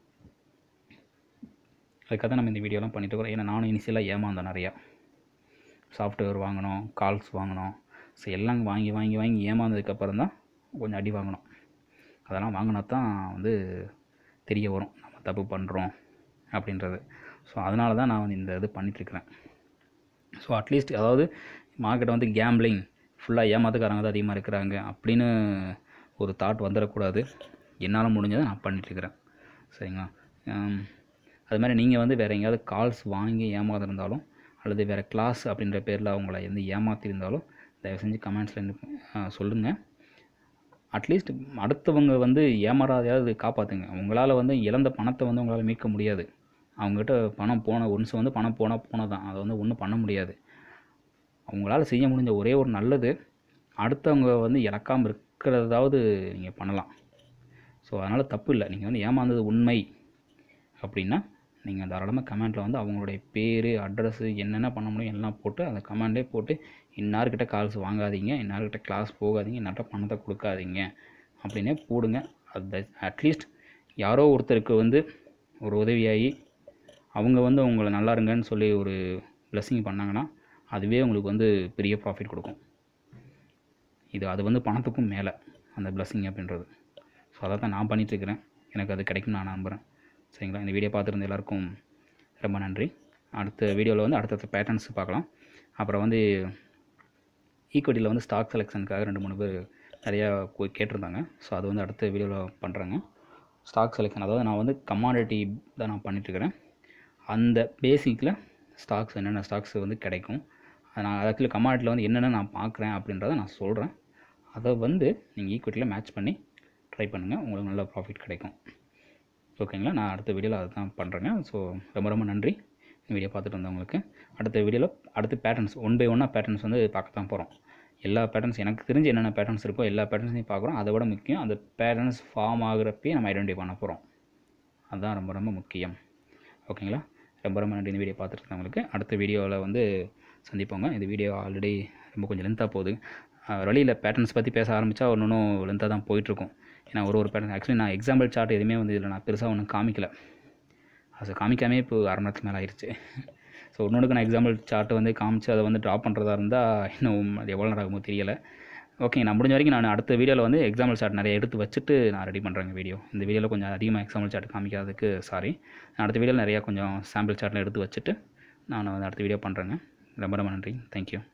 அதுக்காக தான் நம்ம இந்த வீடியோலாம் பண்ணிட்டு இருக்கோம். ஏன்னா நானும் இனிஷியலாக ஏமாந்தேன் நிறையா. சாஃப்ட்வேர் வாங்கினோம், கால்ஸ் வாங்கினோம். ஸோ எல்லாம் வாங்கி ஏமாந்ததுக்கப்புறம் தான் கொஞ்சம் அடி வாங்கினோம். அதெல்லாம் வாங்கினா தான் வந்து தெரிய வரும் நம்ம தப்பு பண்ணுறோம் அப்படின்றது. ஸோ அதனால தான் நான் வந்து இந்த இது பண்ணிகிட்ருக்கிறேன். ஸோ அட்லீஸ்ட் அதாவது மார்க்கெட்டை வந்து கேம்பிளிங் ஃபுல்லாக ஏமாத்துக்காரங்க தான் அதிகமாக இருக்கிறாங்க அப்படின்னு ஒரு தாட் வந்துடக்கூடாது. என்னால் முடிஞ்சதை நான் பண்ணிகிட்ருக்கிறேன். சரிங்களா. அது மாதிரி நீங்கள் வந்து வேறு எங்கேயாவது கால்ஸ் வாங்கி ஏமாந்துருந்தாலும் அல்லது வேறு கிளாஸ் அப்படின்ற பேரில் அவங்கள வந்து ஏமாற்றிருந்தாலும் தயவு செஞ்சு கமெண்ட்ஸில் சொல்லுங்கள். அட்லீஸ்ட் அடுத்தவங்க வந்து ஏமாறாதையாவது காப்பாற்றுங்க. உங்களால் வந்து இழந்த பணத்தை வந்து உங்களால் மீட்க முடியாது. அவங்ககிட்ட பணம் ஒன்ஸ் வந்து பணம் போனதான் அதை வந்து ஒன்றும் பண்ண முடியாது. அவங்களால செய்ய முடிஞ்ச ஒரே ஒரு நல்லது அடுத்தவங்க வந்து இழக்காமல் இருக்கிறதாவது நீங்கள் பண்ணலாம். ஸோ அதனால் தப்பு இல்லை. நீங்கள் வந்து ஏமாந்தது உண்மை அப்படின்னா நீங்கள் தாராளமாக கமெண்ட்டில் வந்து அவங்களுடைய பேர் அட்ரஸ்ஸு என்னென்ன பண்ண முடியும் எல்லாம் போட்டு அந்த கமெண்ட்லேயே போட்டு இன்னார்கிட்ட கால்ஸ் வாங்காதீங்க, இன்னார்கிட்ட கிளாஸ் போகாதீங்க, இன்னார்கிட்ட பணத்தை கொடுக்காதீங்க அப்படின்னே போடுங்க. அது அட்லீஸ்ட் யாரோ ஒருத்தருக்கு வந்து ஒரு உதவியாகி அவங்க வந்து உங்களை நல்லா இருங்கன்னு சொல்லி ஒரு பிளெஸ்ஸிங் பண்ணாங்கன்னா அதுவே உங்களுக்கு வந்து பெரிய ப்ராஃபிட் கொடுக்கும். அது வந்து பணத்துக்கும் மேலே அந்த பிளெஸ்ஸிங் அப்படின்றது. ஸோ அதை தான் நான் பண்ணிகிட்ருக்கிறேன். எனக்கு அது கிடைக்கும் நான் நம்புகிறேன். சரிங்களா. இந்த வீடியோ பார்த்துருந்த எல்லாருக்கும் ரொம்ப நன்றி. அடுத்த வீடியோவில் வந்து அடுத்தடுத்த பேட்டர்ன்ஸ் பார்க்கலாம். அப்புறம் வந்து ஈக்விட்டியில் வந்து ஸ்டாக் செலெக்ஷனுக்காக 2-3 பேர் நிறையா கேட்டிருந்தாங்க. ஸோ அது வந்து அடுத்த வீடியோவில் பண்ணுறேங்க. ஸ்டாக் செலெக்ஷன் அதாவது நான் வந்து கமாடிட்டி தான் நான் பண்ணிகிட்ருக்கிறேன். அந்த பேசிக்கில் ஸ்டாக்ஸ் என்னென்ன ஸ்டாக்ஸ் வந்து கிடைக்கும், நான் ஆக்சுவலி கமாடிட்டியில் வந்து என்னென்ன நான் பார்க்குறேன் அப்படின்றத நான் சொல்கிறேன். அதை வந்து நீங்கள் ஈக்விட்டியில் மேட்ச் பண்ணி ட்ரை பண்ணுங்கள். உங்களுக்கு நல்ல ப்ராஃபிட் கிடைக்கும். ஓகேங்களா. நான் அடுத்த வீடியோவில் அதை தான் பண்ணுறேங்க. ஸோ ரொம்ப நன்றி இந்த வீடியோ பார்த்துட்டு வந்தவங்களுக்கு. அடுத்த வீடியோவில் அடுத்து பேட்டர்ன்ஸ் 1 by 1 பேட்டர்ன்ஸ் வந்து பார்க்க தான் போகிறோம். எல்லா பேட்டர்ன்ஸ் எனக்கு தெரிஞ்சு என்னென்ன பேட்டர்ன்ஸ் இருக்கோ எல்லா பேட்டர்ன்ஸையும் பார்க்குறோம். அதை விட முக்கியம் அந்த பேட்டர்ன்ஸ் ஃபார்ம் ஆகிறப்பே நம்ம ஐடென்டிஃபை பண்ண போகிறோம். அதுதான் ரொம்ப முக்கியம். ஓகேங்களா. ரொம்ப நன்றி இந்த வீடியோ பார்த்துட்டு இருந்தவங்களுக்கு. அடுத்த வீடியோவில் வந்து சந்திப்போங்க. இந்த வீடியோ ஆல்ரெடி ரொம்ப கொஞ்சம் லென்த்தாக போகுது. வழியில் பேட்டர்ன்ஸ் பற்றி பேச ஆரம்பித்தா இன்னும் லென்த்தாக தான் போயிட்டுருக்கும். ஏன்னா ஒரு பேட்டர்ன் ஆக்சுவலி நான் எக்ஸாம்பிள் சார்ட் எதுவுமே வந்து இதில் நான் பெருசாக ஒன்றும் காமிக்கலை. அது காமிக்காமே இப்போ 1/2 மணி நேரத்துக்கு மேலே ஆயிடுச்சு. ஸோ இன்னொன்றுக்கு நான் எக்ஸாம்பிள் சார்ட்டை வந்து காமிச்சு அதை வந்து ட்ராப் பண்ணுறதா இருந்தால் இன்னும் அது எவ்வளோ நேரம் ஆகுமோ தெரியலை. ஓகே. நான் முடிஞ்ச வரைக்கும் நான் அடுத்த வீடியோவில் வந்து எக்ஸாம்பிள் சார்ட் நிறைய எடுத்து வச்சுட்டு நான் ரெடி பண்ணுறேங்க வீடியோ. இந்த வீடியோவில் கொஞ்சம் அதிகமாக எக்ஸாம்பிள் சார்ட் காமிக்காததுக்கு சாரி. நான் அடுத்த வீடியோவில் நிறையா கொஞ்சம் சாம்பிள் சார்ட்டில் எடுத்து வச்சுட்டு நான் வந்து அடுத்த வீடியோ பண்ணுறேங்க. ரொம்ப நன்றி. தேங்க்யூ.